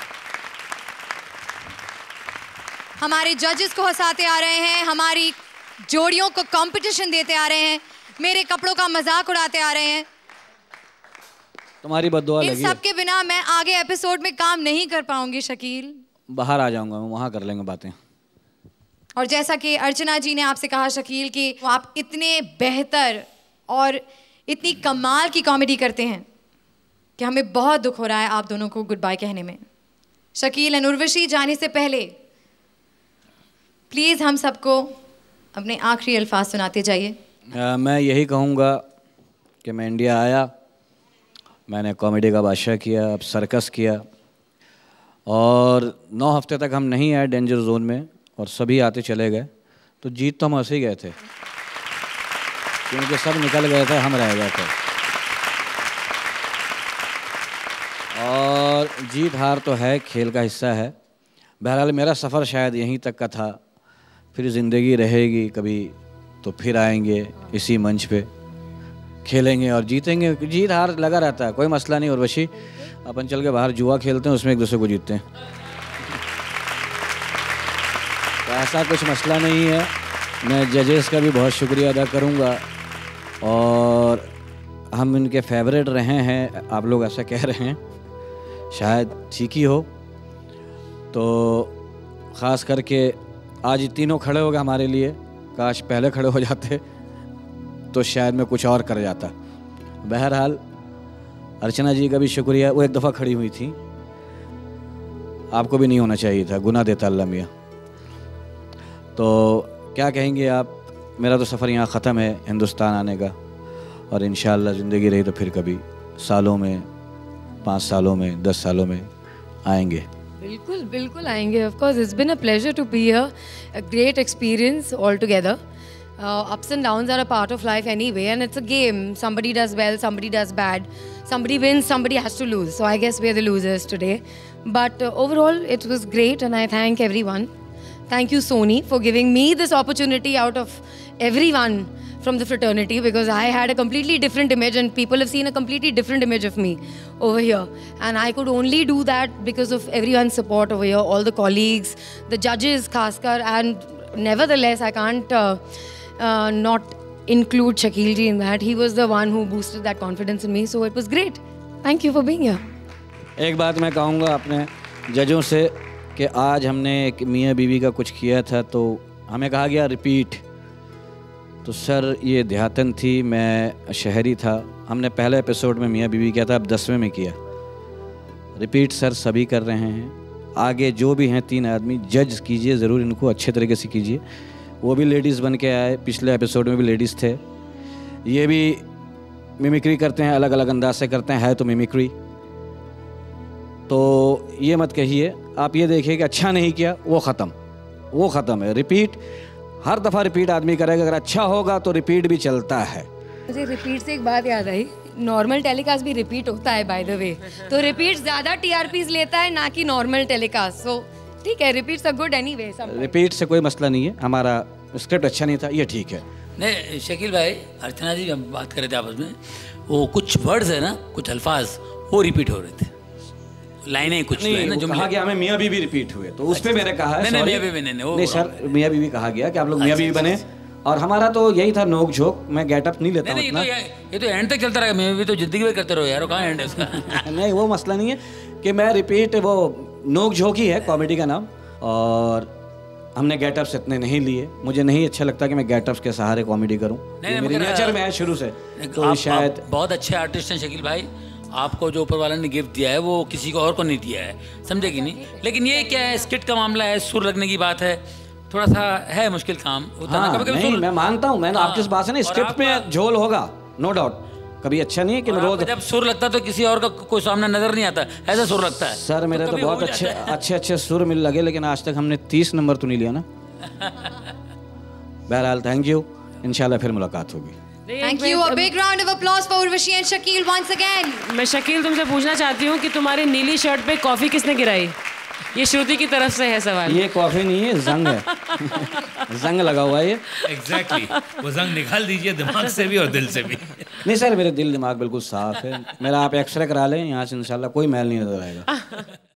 हमारे जजेस को हंसाते आ रहे हैं, हमारी जोड़ियों को कंपटीशन देते आ रहे हैं, मेरे कपड़ों का मजाक उड़ाते आ रहे हैं। तुम्हारी बद्दुआ लगी है। इन सब के बिना मैं आगे एपिसोड में काम नहीं कर पाऊंगी शकील। बाहर आ जाऊंगा मैं, वहां कर लेंगे बातें। और जैसा कि अर्चना जी ने आपसे कहा शकील कि आप इतने बेहतर और इतनी कमाल की कॉमेडी करते हैं कि हमें बहुत दुख हो रहा है आप दोनों को गुड बाय कहने में। शकील एंड उर्वशी, जाने से पहले प्लीज हम सबको अपने आखिरी अल्फाज सुनाते जाइए। मैं यही कहूँगा कि मैं इंडिया आया, मैंने कॉमेडी का बादशाह किया, अब सर्कस किया, और 9 हफ्ते तक हम नहीं आए डेंजर जोन में और सभी आते चले गए, तो जीत तो हम ऐसे ही गए थे क्योंकि सब निकल गए थे, हम रह गए थे। और जीत हार तो है, खेल का हिस्सा है। बहरहाल मेरा सफ़र शायद यहीं तक का था, फिर ज़िंदगी रहेगी कभी तो फिर आएंगे इसी मंच पे, खेलेंगे और जीतेंगे। जीत हार लगा रहता है, कोई मसला नहीं। उर्वशी, अपन चल के बाहर जुआ खेलते हैं, उसमें एक दूसरे को जीतते हैं, तो ऐसा कुछ मसला नहीं है। मैं जजेस का भी बहुत शुक्रिया अदा करूँगा, और हम इनके फेवरेट रहे हैं, आप लोग ऐसा कह रहे हैं, शायद ठीक ही हो। तो ख़ास करके आज तीनों खड़े हो गए हमारे लिए, काश पहले खड़े हो जाते तो शायद मैं कुछ और कर जाता। बहरहाल अर्चना जी का भी शुक्रिया, वो एक दफ़ा खड़ी हुई थी, आपको भी नहीं होना चाहिए था, गुनाह देता अल्लाह मियाँ। तो क्या कहेंगे आप? मेरा तो सफ़र यहाँ ख़त्म है हिंदुस्तान आने का, और इंशाअल्लाह ज़िंदगी रही तो फिर कभी सालों में, 5 सालों में, 10 सालों में आएंगे। बिल्कुल बिल्कुल आएंगे। Of course it's been a pleasure to be here, a great experience all together. Ups and downs are a part of life anyway, and it's a game. Somebody does well, somebody does bad, somebody wins, somebody has to lose. So I guess we're the losers today. But overall, it was great, and I thank everyone. Thank you, Sony, for giving me this opportunity out of everyone from the fraternity, because I had a completely different image and people have seen a completely different image of me over here, and I could only do that because of everyone's support over here, all the colleagues, the judges, Khaskar, and nevertheless I can't not include Shakil ji in that. He was the one who boosted that confidence in me, so it was great. Thank you for being here. एक बात मैं कहूँगा अपने जजों से कि आज हमने एक मियाँ बीवी का कुछ किया था तो हमें कहा गया रिपीट। तो सर ये देहातन थी, मैं शहरी था। हमने पहले एपिसोड में मियाँ बीवी किया था, अब 10वें में किया। रिपीट सर सभी कर रहे हैं। आगे जो भी हैं 3 आदमी जज कीजिए ज़रूर, इनको अच्छे तरीके से कीजिए। वो भी लेडीज़ बन के आए, पिछले एपिसोड में भी लेडीज़ थे। ये भी मिमिक्री करते हैं, अलग अलग अंदाज से करते हैं, है तो मिमिक्री। तो ये मत कहिए, आप ये देखिए कि अच्छा नहीं किया वो ख़त्म है। रिपीट हर दफ़ा रिपीट आदमी करेगा, अगर अच्छा होगा तो रिपीट भी चलता है। मुझे रिपीट से एक बात याद आई, नॉर्मल टेलीकास्ट भी रिपीट होता है बाय द वे, तो रिपीट ज़्यादा TRPs लेता है ना कि नॉर्मल टेलीकास्ट। सो ठीक है, repeats are good anyway. Repeat से कोई मसला नहीं है, हमारा स्क्रिप्ट अच्छा नहीं था, ये ठीक है। नहीं शकील भाई, अर्चना जी हम बात कर रहे थे आपस में, वो कुछ वर्ड्स है ना, कुछ अल्फाज वो रिपीट हो रहे थे, लाइनें कुछ नहीं, जो कहा गया हमें मियाँ बीवी रिपीट हुए, तो उस पे मैंने कहा है नहीं सर, मियाँ बीवी कहा गया कि आप लोग मियाँ बीवी बने, और हमारा तो यही था नोक झोंक। मैं गेटअप नहीं लेता नहीं, ये तो एंड तक चलता रहेगा, मैं भी तो जिंदगी में करते रहो यार, कहाँ एंड है उसका। नहीं वो मसला नहीं है कि मैं रिपीट, वो नोक झोंक ही है कॉमेडी का नाम, और हमने गेटअप्स इतने नहीं लिए। मुझे नहीं अच्छा लगता कि मैं गेटअप्स के सहारे कॉमेडी करूं, मेरे नेचर में है शुरू से। तो शायद बहुत अच्छे आर्टिस्ट हैं शकील भाई, आपको जो ऊपर वाला ने गिफ्ट दिया है वो किसी को और को नहीं दिया है, समझे कि नहीं। लेकिन ये क्या है, स्किट का मामला है, सुर लगने की बात है, थोड़ा सा है मुश्किल काम होता है। कभी नहीं मैं मानता हूँ, मैंने आपकी इस बात से नहीं, स्क्रिप्ट में झोल होगा नो डाउट, कभी अच्छा नहीं है कि रोज जब सुर लगता तो किसी और का कोई सामने नजर नहीं आता, ऐसा सुर लगता है। सर मेरे तो बहुत अच्छे सुर मिल लगे, लेकिन आज तक हमने 30 नंबर तो नहीं लिया ना। बहरहाल थैंक यू, इंशाल्लाह फिर मुलाकात होगी। Thank you. A big round of applause for Urvashi and Shakil once again. मैं शकील तुमसे पूछना चाहती हूँ कि तुम्हारी नीली शर्ट पे कॉफी किसने गिराई? ये श्रुति की तरफ से है सवाल। ये कॉफी नहीं है, जंग है। जंग लगा हुआ है ये। Exactly. वो जंग निकाल दीजिए दिमाग से भी और दिल से भी। नहीं सर, मेरे दिल दिमाग बिल्कुल साफ है। मेरा आप एक्सरे करा लें यहाँ से, इंशाल्लाह कोई मैल नहीं नजर आएगा।